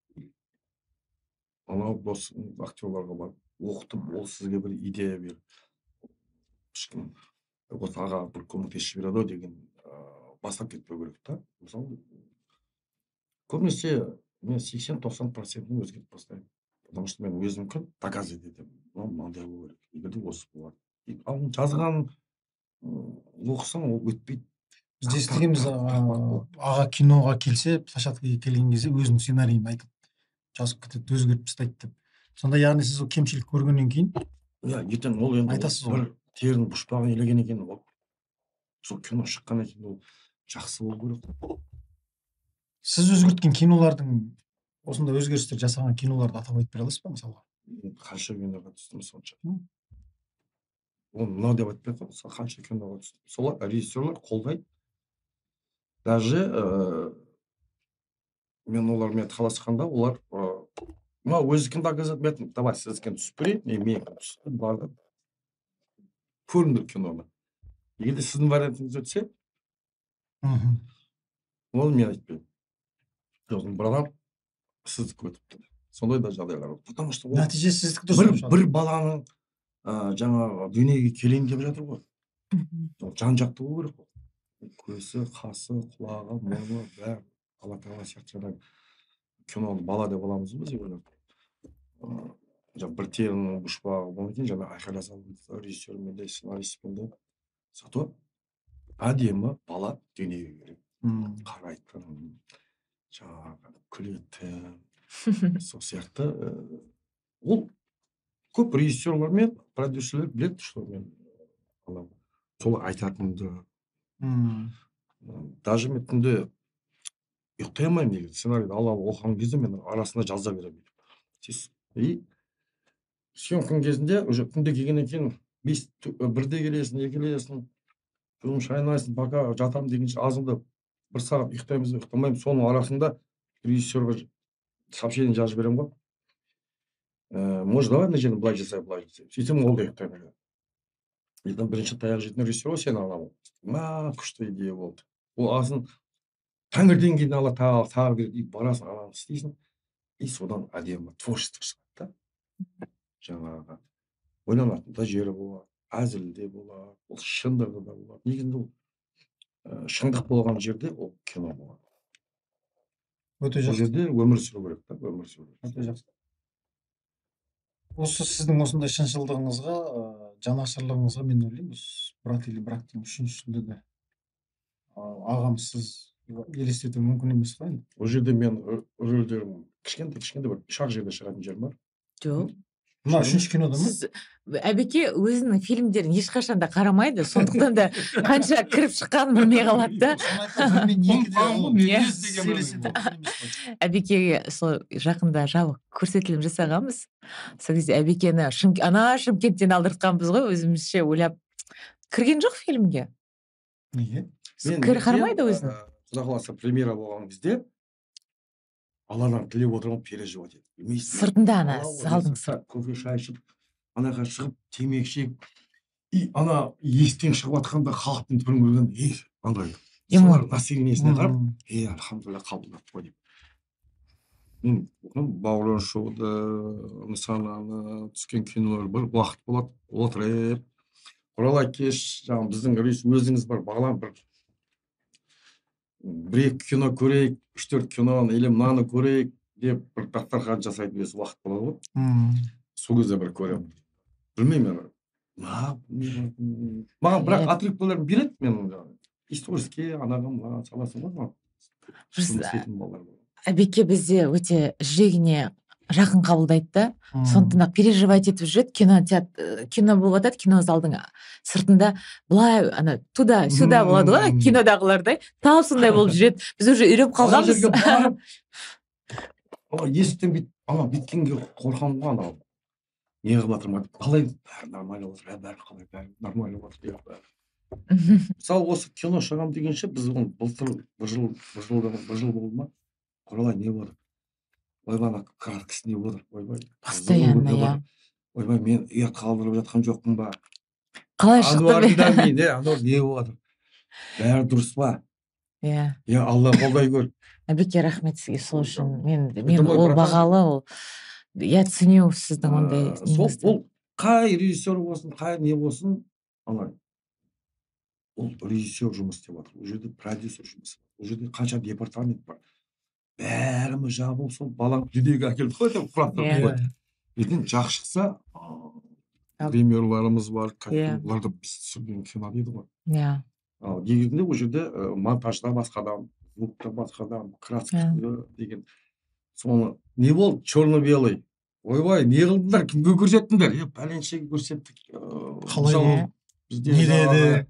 Анау дос актерларға барып оқытып, ол сізге бір идея беріп, ешкім осы аға бір көмектесіп береді деген бастап кетпеу керек та. Мысалы көбінесе мен сексен тоқсан процентін өзгертіп бастаймын. Потому что мен өзімкін доказывать етемін. Мынандай болу керек, егерде осы болады. Ал жазған оқысаң ол өтпейді. Бізде естігенбіз, аға киноға келсе, площадкаға келген кезде өзінің сценарийін айтып жазып кетеді, өзгертіп тастайды деп. Сонда яғни сіз ол кемшілік көргеннен кейін иә, ертең ол енді айтасыз ғой. бір терінің пұшпағын елеген екен, ол сол кино шыққаннан кейін ол жақсы болу керек. Сіз өзгерткен кинолардың, осындай өзгерістер жасаған киноларды атап айтып бере аласыз ба мысалға? Қанша киноға түстім сонша. Оны мынау деп айтпай ақ қойса, қанша киноға түстім. Солар режиссерлар қолдайды. Даже мен олармен таласқанда, олар мынау өзікін доказать ететін, давай сіздікін түсіп берейін, мен менікін түсіп барды. Көріңдір киноны. Егерде сіздің вариантыңыз өтсе, ол мен айтпаймын. Жоғын бір адам сіздік өтіпті. Сондай да жағдайлар болды. Потому что нәтижесі сіздік дұрыс. бір баланың жаңағы дүниеге келейін деп жатыр ғой. Жан жақты болу керек қой. Көзі, қасы, құлағы, мұрны, бәрі Алла тағала сияқты жаңағы киноны бала деп аламыз біз ойлап. Жаңағы бір терінің пұшпағы болған кейін жаңағы айқайласамыз режиссермен де, сценаристпен де. Зато әдемі бала дүниеге келеді. Қарайтын, жаңағы күлетін, сол сияқты. Ол көп режиссерлар мен продюсерлер біледі, что мен солай айтатынымды. Даже мен түнде ұйықтай алмаймын деген сценарийді ала оқыған кезде мен арасында жаза беремін. И съемканың кезінде уже түнде келгеннен кейін бірде келесің, екі келесің, жұмыс шайнайсың, пока жатамын дегенше азында бір сағат ұйықтаймыз, ұйықтамаймын. Соның арасында режиссерға сообщение жазып беремін ғой. Может, давай мына жерін былай жасай, былай жасай. Сөйтсем ол да ұйықтаймын. Ертең бірінші таяқ жейтін режиссер сені аламын. Ма, күшті идея болды. Ол асын таңертең кейін ала тағы береді, барасың, аланы істейсің. И содан әдемі творчество шығады да. Жаңағы ойланатын да жері болады, әзілде болады, ол шындығы да болады. Негізінде ол шындық болған жерде ол кино болады. Өте жақсы. Ол жерде өмір сүру керек та, өмір сүру керек. Өте жақсы. Осы сіздің осындай шыншылдығыңызға, жанашырлығыңызға мен ойлаймын, брат или браттың үшіншісінде де ағамыз сіз елестету мүмкін емес қой. Ол жерде мен рөлдерім кішкентай кішкентай бір шақ жерде шығатын жерім бар. Жоқ. Мына үшінші кинода ма? Әбеке өзінің фильмдерін ешқашан да қарамайды, сондықтан да қанша кіріп шыққанын білмей қалады да. Әбекеге сол жақында жабық көрсетілім жасағанбыз. Сол кезде әбекені ана Шымкенттен алдыртқанбыз ғой, өзімізше ойлап. Кірген жоқ фильмге. Неге? Қарамайды өзін. Құда қаласа премьера болған кезде Алладан тілеп отырған переживать етті. Сыртында ана залдың сырт. Кофе шай ішіп, анаға шығып, темекі шегіп, и ана естен шығып жатқанда халықтың түрін көргенде, ей, андай, солар населениесіне қарап, ей, альхамдулилля, қабылдап қой деп. Мен Бауыржан шоуды, Нысананы түскен кинолар бір уақыт болады, отырып, Құралай кеш, жаңағы біздің өзіңіз бар, бағлан бір бір-екі кино көрейік, үш-төрт киноны, или мынаны көрейік деп бір дастархан жасайтын бес уақыт болады ғой. Сол кезде бір көремін. Білмеймін, маған бірақ отрывкаларын береді, мен исторический анаған маған саласың ғой маған. Әбеке бізде өте жүрегіне жақын қабылдайды да, сондықтан ақ переживать етіп жүреді. Кино кино болып жатады, кино залдың сыртында былай ана туда сюда болады ғой, кинодағылардай тап сондай болып жүреді. Біз уже үйреніп қалғанбыз. Есіктен бүйтіп ана бүйткенге қорқамын ғой, анау не қылып жатырмын, қалай бәрі нормально отыр, бәрі қалай бәрі нормально отыр. Мысалы осы кино шығамын дегенше біз оны былтыр бір жыл бір жыл бір жыл болды ма, құралай не болды, ойбай ана краткісі не болды, ойбай постоянно, иә, ойбай мен ұят қалдырып жатқан жоқпын ба, қалай шықты мен анау не болады, бәрі дұрыс па, иә, иә, Алла қолдай көр. Әбеке, рахмет сізге сол үшін. Мен мен ол бағалы, ол я ценю сіздің ондай неңізді. Ол қай режиссер болсын, қай не болсын, ана ол режиссер жұмыс істеп жатыр, ол жерде продюсер жұмыс, ол жерде қанша департамент бар, бәріміз жабылып сол балаң дүниеге әкеліп қойды, құраттырып қойды. Ертең жақсы шықса, премьерларымыз бар, оларды біз түсірген кино дейді ғой. Иә. Ал негізінде ол жерде монтажда басқа адам, звукта басқа адам, краскасы деген. Соны не болды, черно-белый. Ойбай, не қылдыңдар, кімге көрсеттіңдер? Е, пәленшеге көрсеттік. Қалай болды? Не деді?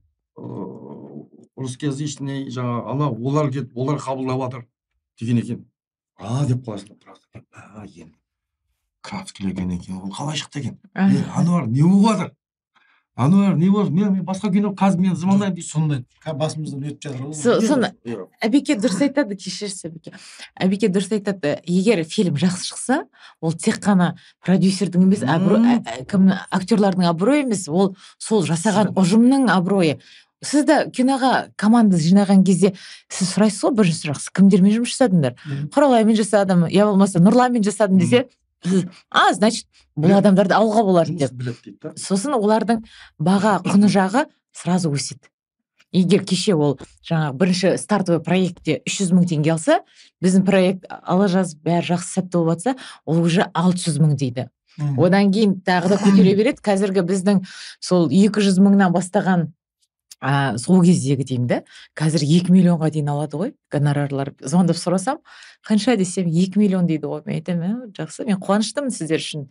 Русскоязычный жаңа ана олар кетіп, олар қабылдап жатыр деген екен. А деп қаласың, а енді краскілеген екен, ол қалай шықты екен? Ануар не болып жатыр? Ануар не болды? Мен басқа кино қазір мен звондаймын дейді. Сондай басымыздан өтіп жатыр ғой. Соны Әбеке дұрыс айтады, кешірсіз Әбеке. Әбеке дұрыс айтады, егер фильм жақсы шықса, ол тек қана продюсердің емес, кімнің актерлардың абыройы емес, ол сол жасаған ұжымның абыройы. Сіз де киноға команда жинаған кезде сіз сұрайсыз ғой, бірінші сұрақ, кімдермен жұмыс жасадыңдар? Құралаймен жасадым, я болмаса Нұрланмен жасадым десе, а, значит, бұл адамдарды алуға болады деп. Сосын олардың баға құны жағы сразу өседі. Егер кеше ол жаңағы бірінші стартовый проектте үш жүз мың теңге алса, біздің проект ала жазып бәрі жақсы сәтті болып жатса, ол уже алты жүз мың дейді. Одан кейін тағы да көтере береді. Қазіргі біздің сол екі жүз мыңнан бастаған сол кездегі деймін да, қазір екі миллионға дейін алады ғой гонорарлар. Звондап сұрасам, қанша десем, екі миллион дейді ғой. Мен айтамын, жақсы, мен қуаныштымын сіздер үшін.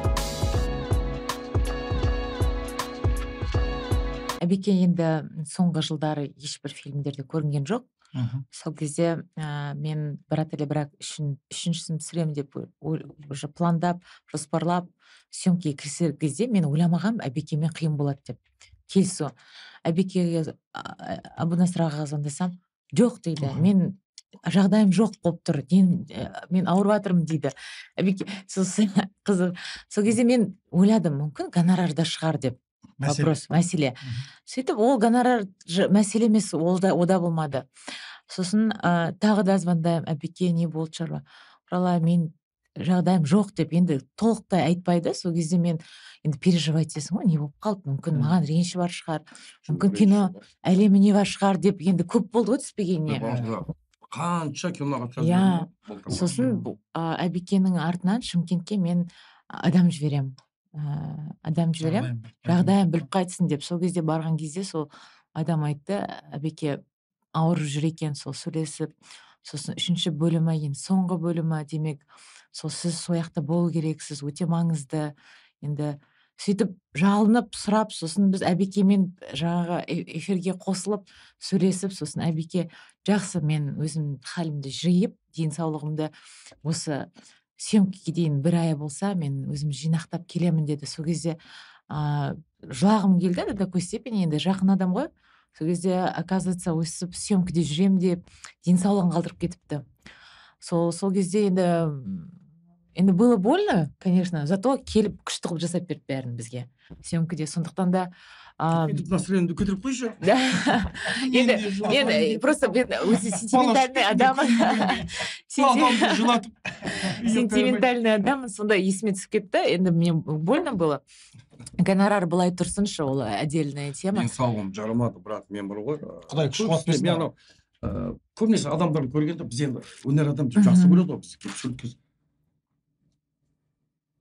Әбеке енді соңғы жылдары ешбір фильмдерде көрінген жоқ. Сол кезде мен брат или брак үшін үшіншісін түсіремін деп уже пландап, жоспарлап, съемкаға кірісер кезде мен ойламағам Әбекемен қиын болады деп. Келсу. Әбекеге Абунасыр звондасам, жоқ дейді. Мен жағдайым жоқ болып тұр. Мен ауырып жатырмын дейді. Әбеке, қызық. Сол кезде мен ойладым, мүмкін гонорарда шығар деп. Вопрос, мәселе. Сөйтіп, ол гонорар мәселе емес, ол да болмады. Сосын тағы да звондаймын, Әбеке, не болды шаруа? Құралай, мен жағдайым жоқ деп, енді толықтай айтпайды. Сол кезде мен енді переживать етесің ғой, не болып қалды, мүмкін маған реніші бар шығар, мүмкін кино әлеміне бар шығар деп, енді көп болды ғой түспегеніне. Қанша киноға түсірдім. Сосын Әбекенің артынан Шымкентке мен адам жіберем. Адам жіберем, жағдайым біліп қайтсын деп. Сол кезде барған кезде сол адам айтты, Әбеке ауырып жүр екен, сол сөйлесіп, сосын үшінші бөлімі, енді соңғы бөлімі, демек, сол сіз сояқта болу керексіз, өте маңызды. Енді сөйтіп жалынып, сұрап, сосын біз Әбекемен жаңағы эфирге қосылып, сөйлесіп, сосын Әбеке жақсы, мен өзім халімді жиып, денсаулығымды осы съемкаға дейін бір ай болса, мен өзім жинақтап келемін деді. Сол кезде жылағым келді, до такой степени, енді жақын адам ғой. Сол кезде, оказывается, өсіп съемкада жүрем деп, денсаулығын қалдырып кетіпті. Сол кезде енді енді было больно, конечно, зато келіп күшті қылып жасап берді бәрін бізге съемкаде. Сондықтан да настроениемді көтеріп қойшы. Енді просто мен өзі сентиментальный адаммын. Сентиментальный адаммын, сонда есіме түсіп кетті. Енді мне больно было. Гонорар былай тұрсыншы, ол отдельная тема. Мен сауығым жарамады, брат, мен бір ғой. Құдай күш қуат берсін. Көбінесе адамдарды көргенде біз енді өнер адам жақсы көреді ғой, біз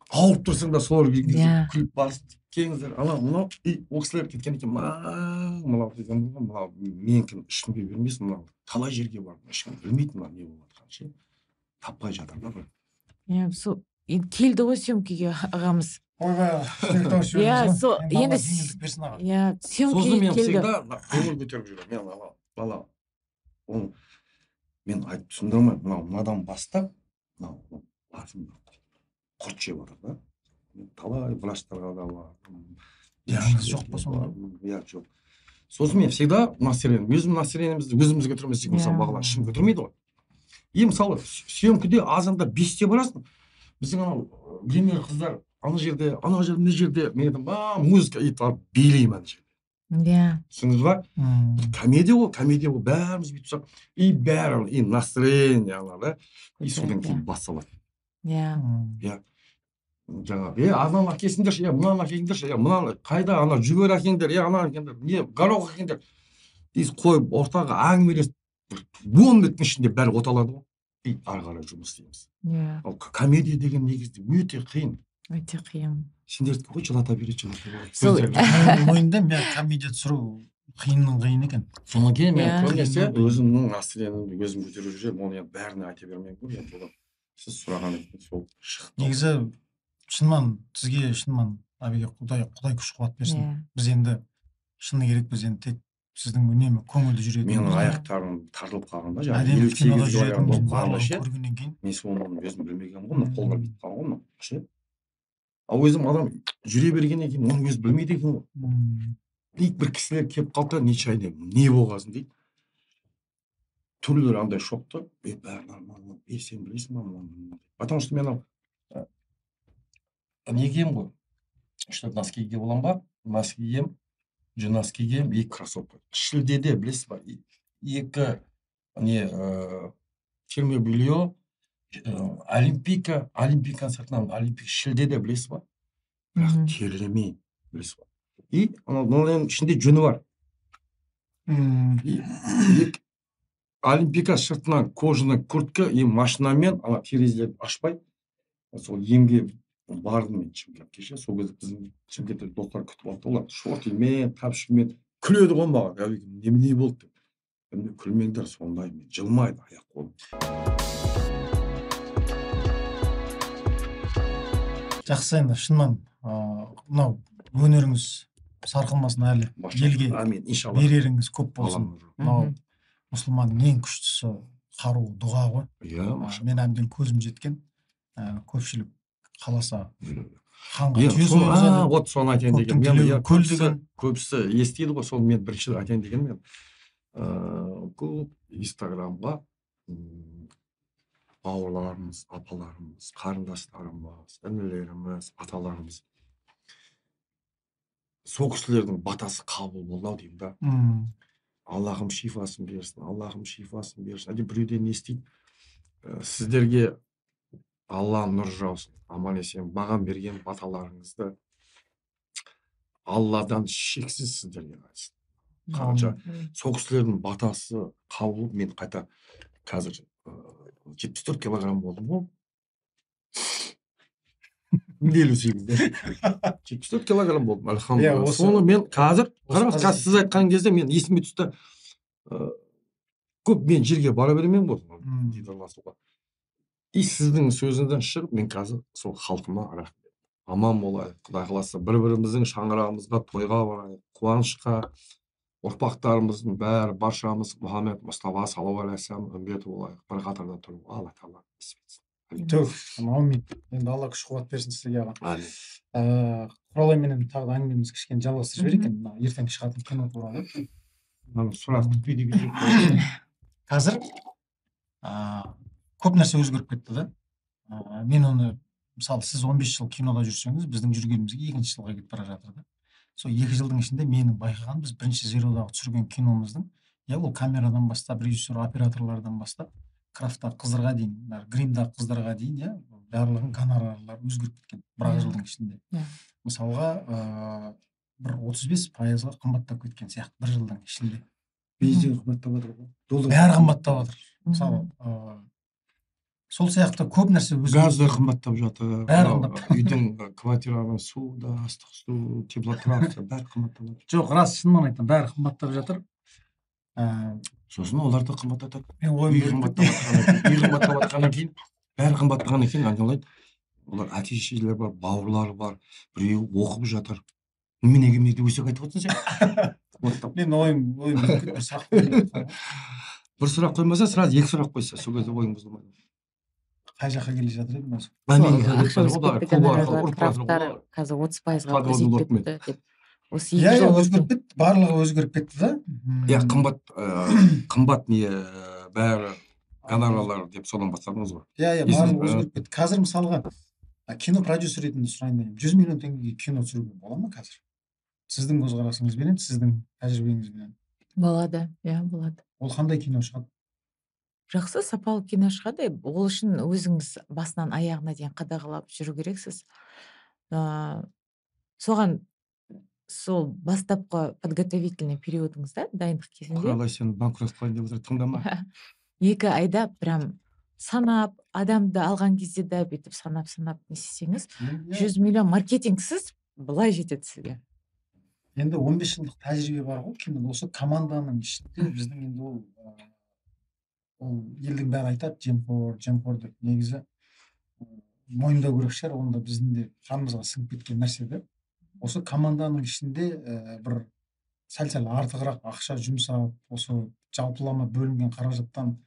ауырып тұрсаң да солар келген Иә. күліп барсын келіңіздер анау мынау и ол кісілер кеткен екен маң мынау деген ғой мынау менікін ешкімге бермесін мынау талай жерге бардым ешкім білмейді мынау не болып жатқанын ше таппай жатыр да бір Иә, сол енді келді ғой съемкеге ағамыз. ойбай Иә, сол енді берсін аға. иә, сосын съемкеге мен келді. всегда көңіл көтеріп жүремін мен ана бала оны мен айтып түсіндіре алмаймын мынау мынадан бастап мынау басым құрт жеп жатыр да талай врачтарға да бардым диагноз жоқ па сонда? иә жоқ сосын мен всегда настроение өзім настроениемізді өзіміз көтерміз деймін мысалы бағлан ешкім көтермейді ғой и мысалы съемкіде азанда бесте барасың біздің анау гример қыздар ана жерде ана жерде мына жерде мен айтамын а музыка и барып билеймін ана жерде Иә. түсіндіңіз ба комедия ғой комедия ғой бәріміз бүйтіп тұрсақ и бәрі и настроение ана да и содан кейін басталады Иә. иә жаңағы е ананы әкелсіңдерші е мынаны әкеліңдерші е мынаны қайда ана жүгері әкеліңдер е ананы әкеліңдер не горох әкеліңдер и қойып ортаға әңгімелесіп он минуттың ішінде бәрі оталады ғой и ары қарай жұмыс істейміз Иә. ал комедия деген негізінде өте қиын Өте қиын. сендердікі ғой жылата береді жылата береді Сол мойында мен комедия түсіру қиынның қиын екен. содан кейін мен Иә. көбінесе өзімнің настроениемді өзім көтеріп жүремін оны енді бәріне айта бермеймін ғой енді бұл сіз сұраған сол шықты Негізі шынымен сізге шынымен әбеге құдай құдай күш қуат берсін. Иә. Біз енді шыны керек біз енді тек сіздің үнемі көңілді жүретін. менің аяқтарым тартылып қалғанда жаңағы әдемі елу кинода сегіз килограмм жүретін болып қалғанда барлығын ше көргеннен кейін мен соны өзім білмегенмін ғой мына қолдар бүйтіп қалған ғой мына ше ал өзім адам жүре бергеннен кейін оны өзі білмейді екен ғой и бір кісілер келіп қалды нечаянно не болғасын дейді түрлері андай шокты е бәрі нормально е сен білесің ба мынаны потому что мен анау не киемін ғой что носки киіп аламын ба носки киемін жүноски киемін екі кроссовка шілдеде білесіз ба екі не термо белье олимпика олимпиканың сыртынан олимпик шілдеде білесіз ба бірақ терлемей білесіз ба и мынаның ішінде жүні бар олимпика сыртынан кожаный куртка и машинамен ана терезелерді ашпай сол емге бардым мен шымкентке ше сол кезде біздің шымкентте достар күтіп алды олар шортимен тапшымен күледі ғой маған немене болды деп күлмеңдер сондай мен жылмайды аяқ қолым жақсы енді шынымен мынау өнеріңіз сарқылмасын әлі елге береріңіз көп болсын. Мынау мұсылманның ең күштісі қару дұға ғой. Мен әбден көзім жеткен көпшілік қаласа ханға түйе сойғызады. Вот соны айтайын деген. Көбісі естиді ғой, соны мен бірінші айтайын деген мен. Көп инстаграмға бауырларымыз, апаларымыз, қарындастарымыз, інілеріміз, аталарымыз сол кісілердің батасы қабыл болды ау деймін да. Аллахым шифасын берсін, Аллахым шифасын берсін. Әде біреуден естиді. Сіздерге Алла нұр жаусын, аман есен маған берген баталарыңызды Алладан шексіз сіздерге қайтсын. Қанша сол кісілердің батасы қабыл, мен қайта қазір жетпіс төрт килограмм болдым ғой. елу сегізде жетпіс төрт килограмм болдым, альхамдулилла. Соны мен қазір, қараңыз, қазір сіз айтқан кезде мен есіме түсті. Көп мен жерге бара бермеймін ғой, дидарласуға. И сіздің сөзіңізден шығып, мен қазір сол халқыма рахмет. Аман болайық, Құдай қаласа, бір-біріміздің шаңырағымызға, тойға барайық, қуанышқа, ұрпақтарымыздың бәрі, баршамыз Мұхаммед Мұстафа саллаллаху алейхи ва саллям үмбеті болайық. Bir қатарда тұрып, Алла Тағала нәсіп етсін. Түк, аумин. Енді Алла күш қуат берсін сізге аға. Құралайменен тағы да әңгімеміз кішкене жалғастырып жіберейік екен. Ертең шығатын кино туралы. Сұрақ күтпейді кетеді. Қазір көп нәрсе өзгеріп кетті да. Мен оны, мысалы, сіз он бес жыл кинода жүрсеңіз, біздің жүргенімізге екінші жылға кетіп бара жатыр да. Сол екі жылдың ішінде менің байқаған, біз бірінші Зеродағы түсірген киномыздың, я ол камерадан бастап, режиссер, операторлардан бастап, крафттағы қыздарға дейін, гримдағы қыздарға дейін, я барлығын гонорарлар өзгеріп кеткен бір жылдың ішінде. Мысалға, бір отыз бес пайызға қымбаттап кеткен сияқты бір жылдың ішінде. Бензин қымбаттап жатыр ғой. Бәрі қымбаттап жатыр. Мысалы, сол сияқты көп нәрсе өзгерді. Газ да қымбаттап жатыр. Бәрі Мынау қымбаттап. Үйдің квартираның су да, ыстық су, теплотрасса бәрі қымбаттап жатыр. Жоқ, рас, шынымен айтамын, бәрі қымбаттап жатыр. Ә, Сосын оларды қымбаттатады. мен Үй ойым қымбаттап жатқаннан кейін, үй қымбаттап жатқаннан кейін, бәрі қымбаттағаннан кейін айналайын. Олар әке-шешелер бар, бауырлары бар, біреуі оқып жатыр. Мен неге менде өсек айтып отырсың сен? мен ойым ойым бір сұрақ қойдым. Бір сұрақ қоймаса, сразу екі сұрақ қойса, сол кезде ойың бұзылмайды. Қай жаққа келе жатыр едім осы? Ақша өсіп кетті, гонорарлар, крафттар қазір отыз пайызға көбейіп кетті деп. Осы Иә, екі иә, жыл өзгеріп кетті, барлығы өзгеріп кетті да. Иә, қымбат қымбат не бәрі гонорарлар деп содан бастадыңыз ғой. Иә, иә, барлығы өзгеріп кетті. Қазір мысалға кино продюсер ретінде сұрайын. жүз миллион теңгеге кино түсіруге бола ма қазір? Сіздің көзқарасыңызбен, сіздің тәжірибеңізбен. болады, иә, болады. Ол қандай кино шығады? Жақсы сапалы кино шығады. Ол үшін өзіңіз басынан аяғына дейін қадағалап жүру керексіз. Ә, соған сол бастапқы подготовительный периодыңызда, дайындық кезінде Құралай сен банкрот қылайын деп отыр, тыңдама. екі айда прям санап, адамды алған кезде де бүйтіп санап-санап не істесеңіз, жүз миллион маркетингсіз былай жетеді сізге. Енді он бес жылдық тәжірибе бар ғой кинода. Осы команданың ішінде біздің енді ол ә, ол елдің бәрі айтады жемқор, жемқор деп. Негізі мойындау керек шығар, онда біздің де қанымызға сіңіп кеткен нәрсе де. Осы команданың ішінде ә, бір сәл-сәл артығырақ ақша жұмсап, осы жалпылама бөлінген қаражаттан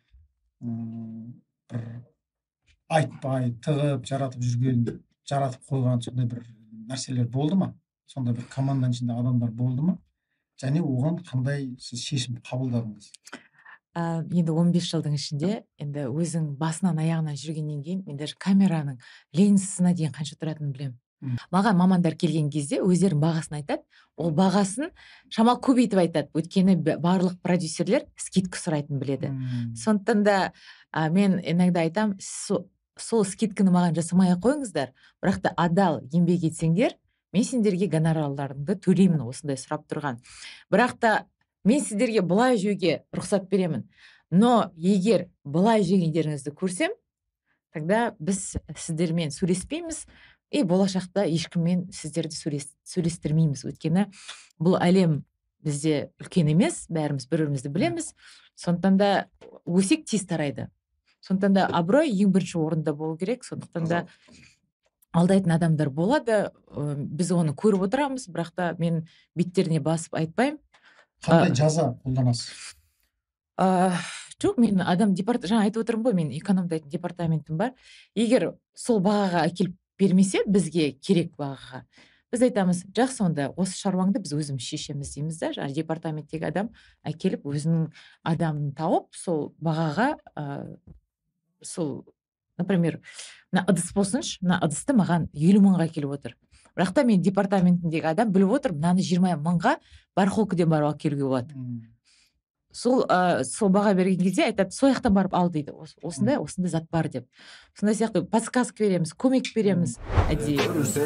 м, бір айтпай, тығып, жаратып жүрген, жаратып қойған сондай бір нәрселер болды ма? Сондай бір команданың ішінде адамдар болды ма? Және оған қандай сіз шешім қабылдадыңыз? Ә, енді он бес жылдың ішінде енді өзің басынан аяғына жүргеннен кейін мен даже камераның ленсісіне дейін қанша тұратынын білемін. М. Маған мамандар келген кезде өздерінің бағасын айтады. Ол бағасын шамалы көбейтіп айтады. Өйткені б- барлық продюсерлер скидка сұрайтын біледі. М, Сондықтан да ә, мен иногда айтам, со- сол скидканы маған жасамай ақ қойыңыздар, бірақ та адал еңбек етсеңдер, мен сендерге гонорарларыңды төлеймін осындай сұрап тұрған. Бірақ та мен сіздерге былай жеуге рұқсат беремін. Но егер былай жегендеріңізді көрсем, тогда біз сіздермен сөйлеспейміз, и болашақта ешкіммен сіздерді сөйлес- сөйлестірмейміз. Өйткені бұл әлем бізде үлкен емес, бәріміз бір-бірімізді білеміз. Сондықтан да өсек тез тарайды. Сондықтан да абырой ең бірінші орында болу керек. Сондықтан да алдайтын адамдар болады. Ә, біз оны көріп отырамыз, бірақ та мен беттеріне басып айтпаймын. Қандай жаза қолданасыз? Ә, жоқ, мен адам департ жаңа айтып отырмын ғой, мен экономдайтын департаментім бар. Егер сол бағаға әкеліп бермесе, бізге керек бағаға, біз айтамыз, жақсы, онда осы шаруаңды біз өзіміз шешеміз дейміз да. Жаңа департаменттегі адам әкеліп өзінің адамын тауып, сол бағаға ә, сол, например, мына ыдыс болсыншы, мына ыдысты маған елу мыңға келіп отыр. Бірақ та мен департаментіндегі адам біліп отыр, мынаны жиырма мыңға барахолкіден барып алып келуге болады. М, Сол ә, сол баға берген кезде айтады, сол жақтан барып ал дейді. Ос- Осындай, осындай зат бар деп. Сондай сияқты подсказка береміз, көмек береміз. Әдейі.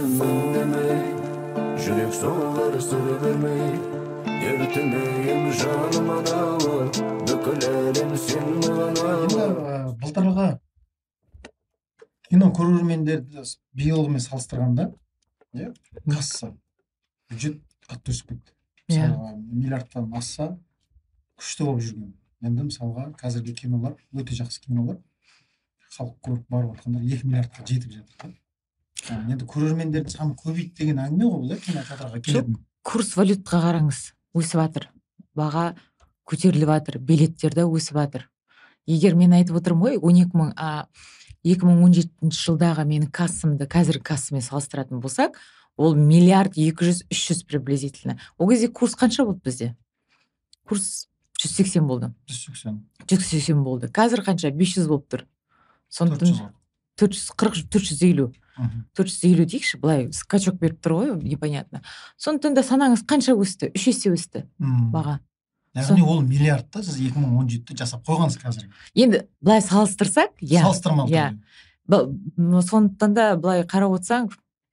Жүрек соғар сыр бермей, ертімейім жаныма дауы, бүкіл әлем сен маған Енді ә, былтырғы кино көрермендерді биылғымен салыстырғанда, иә, касса бюджет қатты өсіп кетті. Иә. Мысалға миллиардтан асса күшті болып жүрген. Енді мысалға қазіргі кинолар өте жақсы кинолар. Халық көріп барып жатқандар екі миллиардқа жетіп жатыр. да. Ә, Енді көрермендердің саны көбейді деген әңгіме ғой бұл, иә, кинотеатрға келетін. Курс валютқа қараңыз, өсіп жатыр. Баға көтеріліп жатыр, билеттер де өсіп жатыр. Егер мен айтып отырмын ғой, он екі мың, а, екі мың он жетінші жылдағы менің кассамды қазіргі кассамен салыстыратын болсақ, ол миллиард екі жүз үш жүз приблизительно. Ол кезде курс қанша болды бізде? Курс жүз сексен болды. жүз сексен. жүз сексен болды. Қазір қанша? бес жүз болып тұр. төрт жүз. Сондықтан төрт жүз қырық, төрт жүз елу. Мгм. төрт жүз елу дейікші, былай скачок беріп тұр ғой, непонятно. Сондықтан да санаңыз қанша өсті? Үш есе өсті М. баға. Яғни ол миллиардты сіз екі мың он жетіде жасап қойғансыз қазір. Енді былай салыстырсақ, иә. Салыстырмалы иә. түрде. Б- м, Сондықтан да былай қарап отырсаң,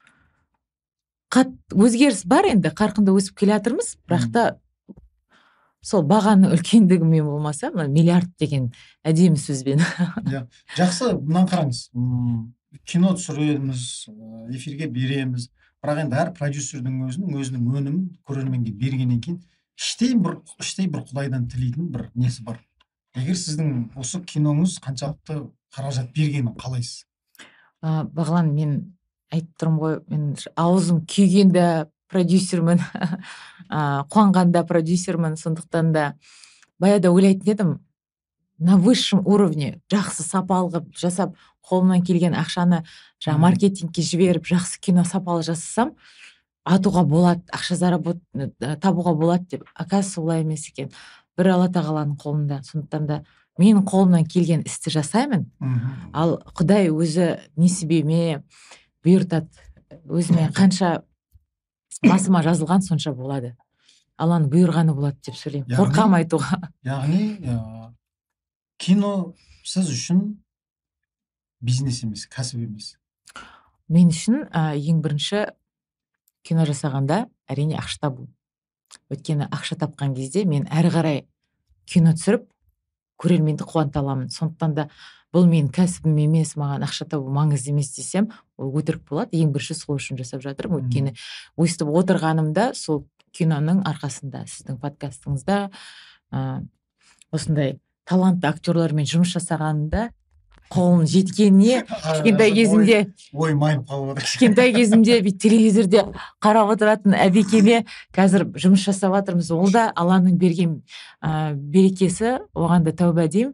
қат өзгеріс бар, енді қарқынды өсіп келе жатырмыз, бірақ та сол бағаның үлкендігімен болмаса мына миллиард деген әдемі сөзбен. Иә, жақсы. Мынаны қараңыз. М, кино түсіреміз, ә, эфирге береміз. Бірақ енді әр продюсердің өзінің өзінің өнімін көрерменге бергеннен кейін іштей бір іштей бір құдайдан тілейтін бір несі бар. Егер сіздің осы киноңыз қаншалықты қаражат бергенін қалайсыз? А, Бағлан, мен айтып тұрмын ғой, мен аузым күйгенде продюсермін, а, қуанғанда продюсермін, сондықтан да баяда ойлайтын едім, на высшем уровне жақсы сапалы қылып жасап, қолымнан келген ақшаны жаңа Мгм. маркетингке жіберіп, жақсы кино сапалы жасасам, атуға болады, ақша заработ табуға болады деп. Оказывается, олай емес екен. Бір Алла тағаланың қолында. Сондықтан да менің қолымнан келген істі жасаймын, Мгм. ал Құдай өзі несібеме бұйыртады. Өзіме қанша басыма жазылған сонша болады. Алланың бұйырғаны болады деп сөйлеймін. Яғни- Қорқам айтуға. Яғни ә, кино сіз үшін бизнес емес, кәсіп емес. Мен үшін ә, ең бірінші кино жасағанда әрине ақша табу. Өйткені ақша тапқан кезде мен әрі қарай кино түсіріп, көрерменді қуанта аламын. Сондықтан да бұл мен кәсібім емес, маған ақша табу маңызды емес десем, ол өтірік болады. Ең бірінші сол үшін жасап жатырмын. Өйткені өйстіп отырғанымда сол киноның арқасында, сіздің подкастыңызда ә, осындай талантты актерлармен жұмыс жасағанымда қолым жеткеніне кішкентай кезімде ой майып қалып отыр. кішкентай кезімде бүйтіп телевизорде қарап отыратын әбекеме қазір жұмыс жасап жатырмыз. Ол да Алланың берген ә, берекесі, оған да тәуба деймін.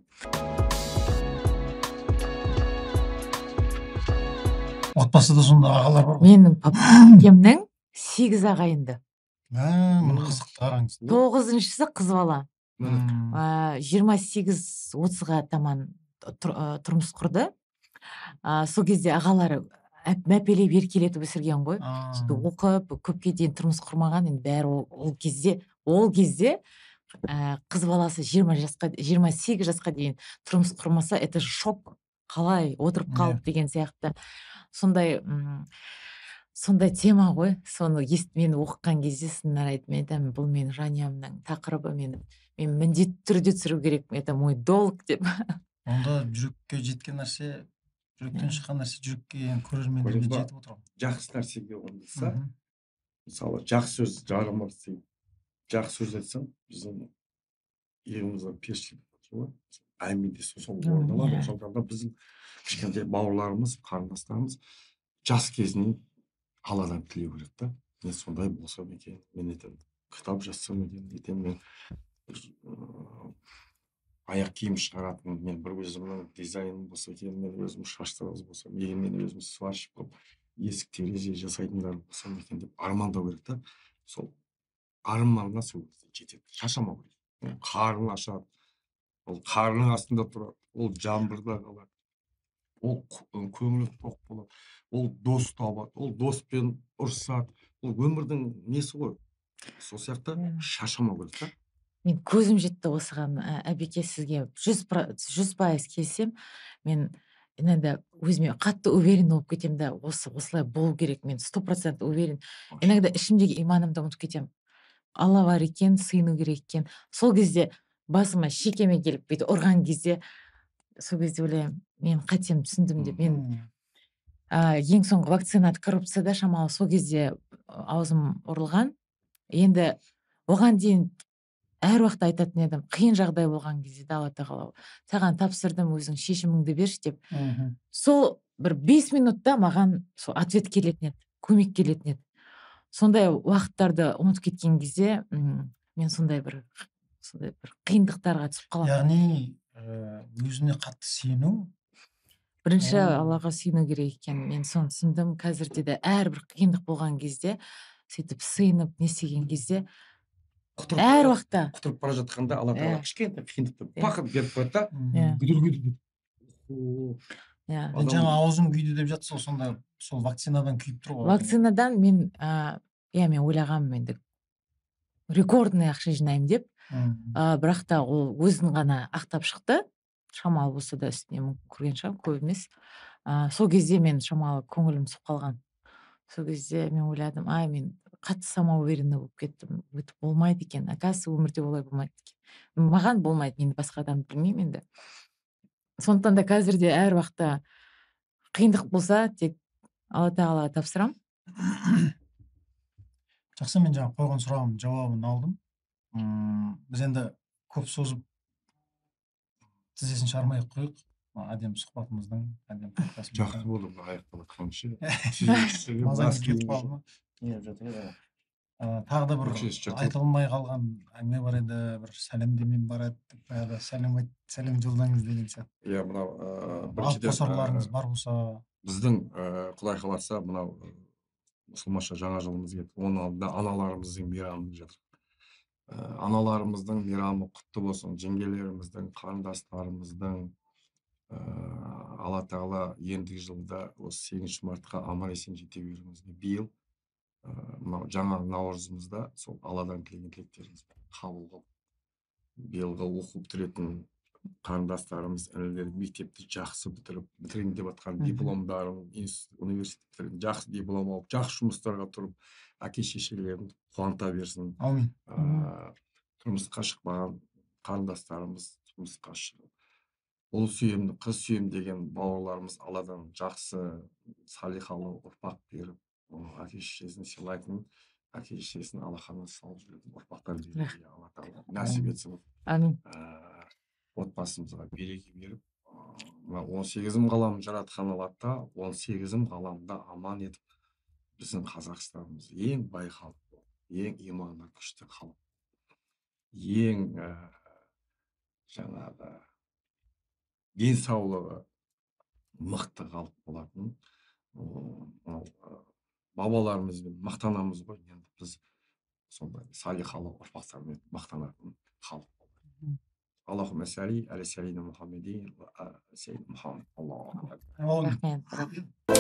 Отбасыда сонда ағалар бар ғой. Менің папамның сегіз ағайынды. Ә, мұны қызықты қараңыз. Тоғызыншысы қыз бала. М. Ә, жиырма сегіз отызға таман тұр- ә, тұрмыс құрды. А, сол кезде ағалары әп- мәпелеп еркелетіп өсірген ғой. А. Сөйтіп оқып көпке дейін тұрмыс құрмаған, енді бәрі ол, ол кезде ол кезде ә, қыз баласы жиырма жасқа жиырма сегіз жасқа дейін тұрмыс құрмаса, это же шок. Қалай отырып қалып деген сияқты. Сондай м, сондай тема ғой. Соны ес- мен оқыған кезде сындар айтып, мен айтамын, бұл менің жанұямның тақырыбы, мен мен міндетті түрде түсіру керек, это мой долг деп. Онда жүрекке жеткен нәрсе, жүректен шыққан нәрсе жүрекке көрерменге Көрдіңіз ба? жетіп отыр. Жақсы нәрсеге орындалса, Мгм. мысалы жақсы сөз жарымыр дейді. Жақсы сөз айтсаң, біздің елімізде періште бар. Әмин десе сол М, орындалады. иә. Сондықтан да біздің кішкентай бауырларымыз, қарындастарымыз жас кезінен Алладан тілеу керек та. Мен сондай болсам екен, мен ертең кітап жазсам екен, ертең мен ыыы, аяқ киім шығаратын, мен бір өзімнің дизайным болса екен, мен өзім шаштараз болсам, егер мен өзім сварщик болып есік терезе жасайтындар болсам екен деп армандау керек та. Сол арманына сол кезде жетеді. Шаршамау керек. Қарны ашады. Ол қарның астында тұрады. Ол жаңбырда қалады. Ол қо- көңілі тоқ болады. Ол дос табады. Ол доспен ұрысады. Ол өмірдің несі ғой. Сол сияқты Иә. шаршамау керек та. Мен көзім жетті осыған, ә, әбеке, сізге жүз про- жүз пайыз келсем. Мен иногда өзіме қатты уверен болып кетемін да, осы осылай болу керек, мен сто процент уверен. Иногда ішімдегі иманымды ұмытып кетемін. Алла бар екен, сыйыну керек екен. Сол кезде басыма шекеме келіп бүйтіп ұрған кезде, сол кезде ойлаймын, мен қатем түсіндім деп. Мен ә, ең соңғы вакцина от коррупцияда шамалы сол кезде аузым ұрылған. Енді оған дейін әр уақытта айтатын едім, қиын жағдай болған кезде да Алла тағала саған тапсырдым, өзің шешіміңді берші деп. Мгм. Сол бір бес минутта маған сол ответ келетін еді, көмек келетін еді. Сондай уақыттарды ұмытып кеткен кезде м, мен сондай бір сондай бір қиындықтарға түсіп қаламын. Яғни ә, өзіне қатты сену. Бірінші Ол- Аллаға сыйыну керек екен. Мен соны түсіндім. Қазірде де әрбір қиындық болған кезде сөйтіп сыйынып не істеген кезде Құтырып әр бара- уақытта құтырып бара жатқанда Алла тағала Иә. кішкентай қиындықты Иә. пақыр беріп қояды да. Иә. Гүдір гүдір гүдір. О, иә. Мен жаңа аузым күйді деп жатса, ол сонда сол вакцинадан күйіп тұр ғой. Вакцинадан мен ә, иә мен ойлағанмын, енді рекордный ақша жинаймын деп. Мгм. А, бірақ та ол өзін ғана ақтап шықты. Шамалы болса да үстіне мүмкін көрген шығармын, көп емес. А, сол кезде мен шамалы көңілім түсіп қалған. Сол кезде мен ойладым, ай мен қатты самоуверенный болып кеттім. Өйтіп болмайды екен. Оказывается, өмірде олай болмайды екен. Маған болмайды, енді басқа адамды білмеймін енді. Сондықтан да қазір де әр уақытта қиындық болса, тек Алла тағалаға тапсырамын. Жақсы, мен жаңа қойған сұрағымның жауабын алдым. Біз енді көп созып тізесін шығармай қойық. Әдемі сұхбатымыздың, әдемі подкастымыздың. Жақсы болды, аяқталатқанша. Маза кетіп қалды ма? Тағы да бір айтылмай қалған әңгіме бар еді, бір сәлемдемен бар еді, баяғыда сәлем айт, сәлем жолдаңыз деген сияқты. Иә, мынау алып қосарларыңыз бар болса. Біздің Құдай қаласа мынау мұсылманша жаңа жылымыз келді. Оның алдында аналарымыздың мейрамы жатыр. Аналарымыздың мейрамы құтты болсын. Жеңгелеріміздің, қарындастарымыздың, Алла тағала ендігі жылда осы сегізінші мартқа аман есен жете беруіміз. Биыл мынау жаңа наурызымызда сол Алладан тілеген тілектерімізді қабыл қылып, биылғы оқу бітіретін қарындастарымыз, інілер мектепті жақсы бітіріп, бітірейін деп жатқан дипломдарын, университет бітірген жақсы диплом алып, жақсы жұмыстарға тұрып, әке шешелерін қуанта берсін. Аумин. Тұрмысқа шықпаған қарындастарымыз тұрмысқа шығып, ұл сүйемді, қыз сүйем деген бауырларымыз Алладан жақсы, салихалы ұрпақ беріп, әке шешесін сыйлайтын, әке шешесін алақанына салып жүретін ұрпақтар беріп, Алла тағала нәсіп етсін. Амин. Отбасымызға береке беріп, он сегізім ғаламын жаратқан Аллата, он сегізім ғаламда аман етіп, біздің Қазақстанымыз ең бай халық, ең иманы күшті халық, ең жаңағы денсаулығы мықты халық болатын. Бабаларымызбен мақтанамыз ғой, енді біз сондай салихалы ұрпақтармен мақтанатын халық. Аллахумма салли аля сайидина Мұхаммедин ва саййидина Мұхаммед. Аллаху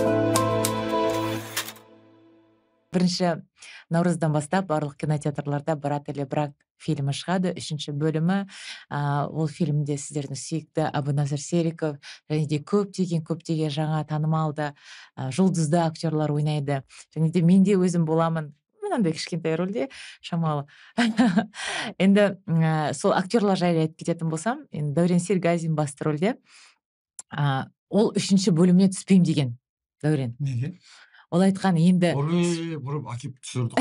Бірінші наурыздан бастап барлық кинотеатрларда Брат или брак фильмі шығады. Үшінші бөлімі. Ол фильмде сіздердің сүйікті Абуназар Сериков және де көптеген көптеген жаңа танымалды жұлдызды актерлар ойнайды. Және де мен де өзім боламын. Мынандай кішкентай рөлде шамалы. Енді сол актерлар жайлы айтып кететін болсам, енді Дәурен Сергазин басты рөлде. Ол үшінші бөліміне түспеймін деген Дәурен. Неге? Ол айтқан енді Ой, бұрып әкеп түсірді.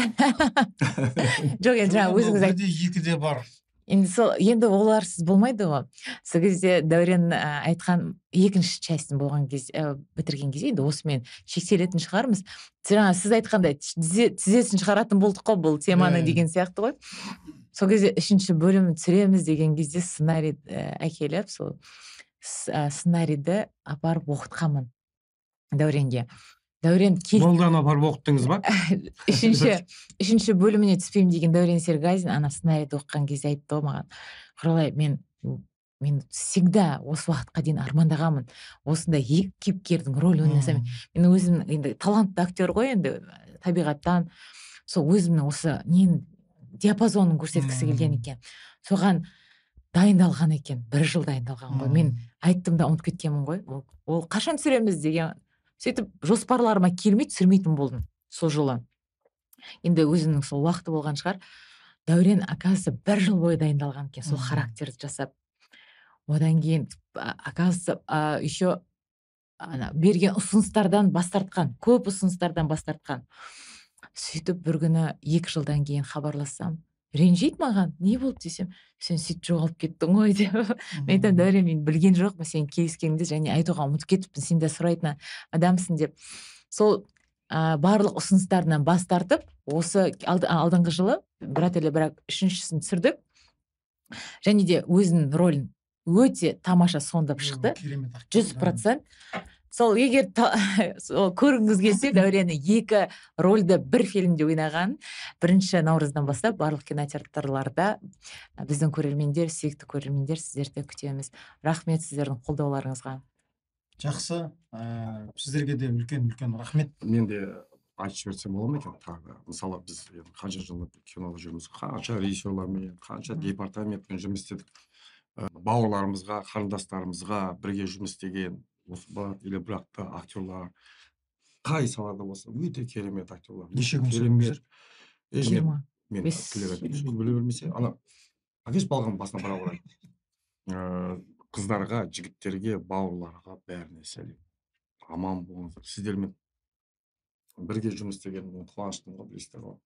Жоқ, енді жаңа өзіңіз айт. Бірде екіде бар. Енді сол енді оларсыз болмайды ғой. Сол кезде Дәурен айтқан екінші частын болған кезде, бітірген кезде енді осымен шектелетін шығармыз. Жаңа сіз айтқандай тізесін шығаратын болдық қой бұл теманың деген сияқты ғой. Сол кезде үшінші бөлімін түсіреміз деген кезде сценарий әкеліп, сол сценарийді апарып оқытқанмын Дәуренге. Дәурен Молдан апарып оқыттыңыз ба? Үшінші үшінші бөліміне түспеймін деген Дәурен Сергазин ана сценарийді оқыған кезде айтты ғой маған. Құралай, мен мен всегда осы уақытқа дейін армандағанмын. Осындай екі кейіпкердің рөлін ойнасам. Мен өзім енді талантты актер ғой енді табиғаттан. Сол өзімнің осы нен диапазонын көрсеткісі келген екен. Соған дайындалған екен. Бір жыл дайындалған ғой. Мен айттым да ұмытып кеткенмін ғой. Ол қашан түсіреміз деген. Сөйтіп жоспарларыма келмей түсірмейтін болдым сол жылы. Енді өзінің сол уақыты болған шығар. Дәурен оказывается бір жыл бойы дайындалған екен сол характерді жасап. Одан кейін оказывается еще берген ұсыныстардан бас тартқан, көп ұсыныстардан бас тартқан. Сөйтіп бір күні екі жылдан кейін хабарлассам, ренжейді маған, не болды десем, сен сөйтіп жоғалып кеттің ғой деп. Мен айтамын, Дәурен, мен білген жоқпын сен келіскеніңді және айтуға ұмытып кетіппін, сен де сұрайтын адамсың деп. Сол барлық ұсыныстарынан бас тартып, осы алдыңғы жылы Брат или брак үшіншісін түсірдік. Және де өзінің рөлін өте тамаша сомдап шықты. жүз процент. Сол егер көргіңіз келсе, Дәурен екі рөлді бір фильмде ойнаған. Бірінші наурыздан бастап барлық кинотеатрларда біздің көрермендер, сүйікті көрермендер, сіздерді күтеміз. Рахмет сіздердің қолдауларыңызға. Жақсы. Сіздерге де үлкен-үлкен рахмет. Мен де айтып жіберсем бола ма екен? Тағы мысалы біз қанша жылдар кинода жүрміз, қанша режиссерлармен, қанша департаментпен жұмыс істедік. Бауырларымызға, қарындастарымызға бірге жұмыс істеген осы Брат или бракта актерлар қай салада болса өте керемет актерлар. Неше күн жиырма мен бес тілек айтып біле бермесе ана агеш балғын басына бара барайын. Қыздарға, жігіттерге, бауырларға бәріне сәлем. Аман болыңыздар. Сіздермен бірге жұмыс істеген мен қуаныштымын ғой, білесіздер ғой.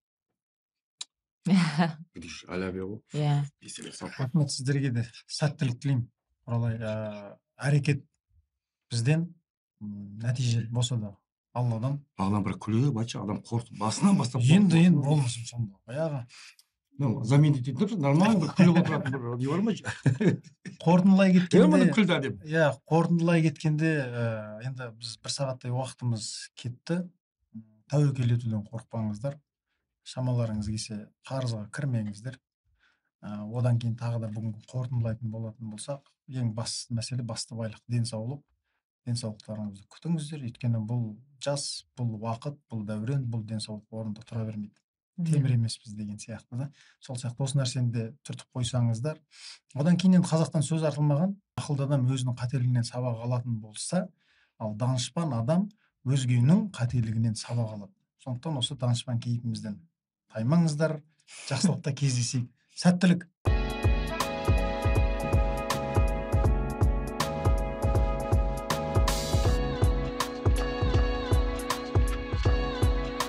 Гриш, әләбе ғой. иә Еселеп салып. Рахмет сіздерге де сәттілік тілеймін. Құралай әрекет бізден, нәтиже болса да Алладан. Бағлан бір күліп айтшы, адам қорқып басынан бастап. Енді енді болмасын сонда. Баяғы заменить ететін тұрып, нормально бір күліп отыратын бір не бар ма? Қорытындылай кеткенде, күлді әдем. иә, қорытындылай кеткенде, енді біз бір сағаттай уақытымыз кетті. Тәуекел етуден қорықпаңыздар. Шамаларыңыз келсе, қарызға кірмеңіздер. Одан кейін тағы да бүгін қорытындылайтын болатын болсақ, ең басты мәселе басты байлық, денсаулық. Денсаулықтарыңызды күтіңіздер, өйткені бұл жас, бұл уақыт, бұл дәурен, бұл денсаулық орында тұра бермейді. Темір емеспіз деген сияқты да. Сол сияқты осы нәрсені де түртіп қойсаңыздар. Одан кейін енді қазақтан сөз артылмаған, ақылды адам өзінің қателігінен сабақ алатын болса, ал данышпан адам өзгенің қателігінен сабақ алады. Сондықтан осы данышпан кейпімізден таймаңыздар, жақсылықта кездесейік. Сәттілік.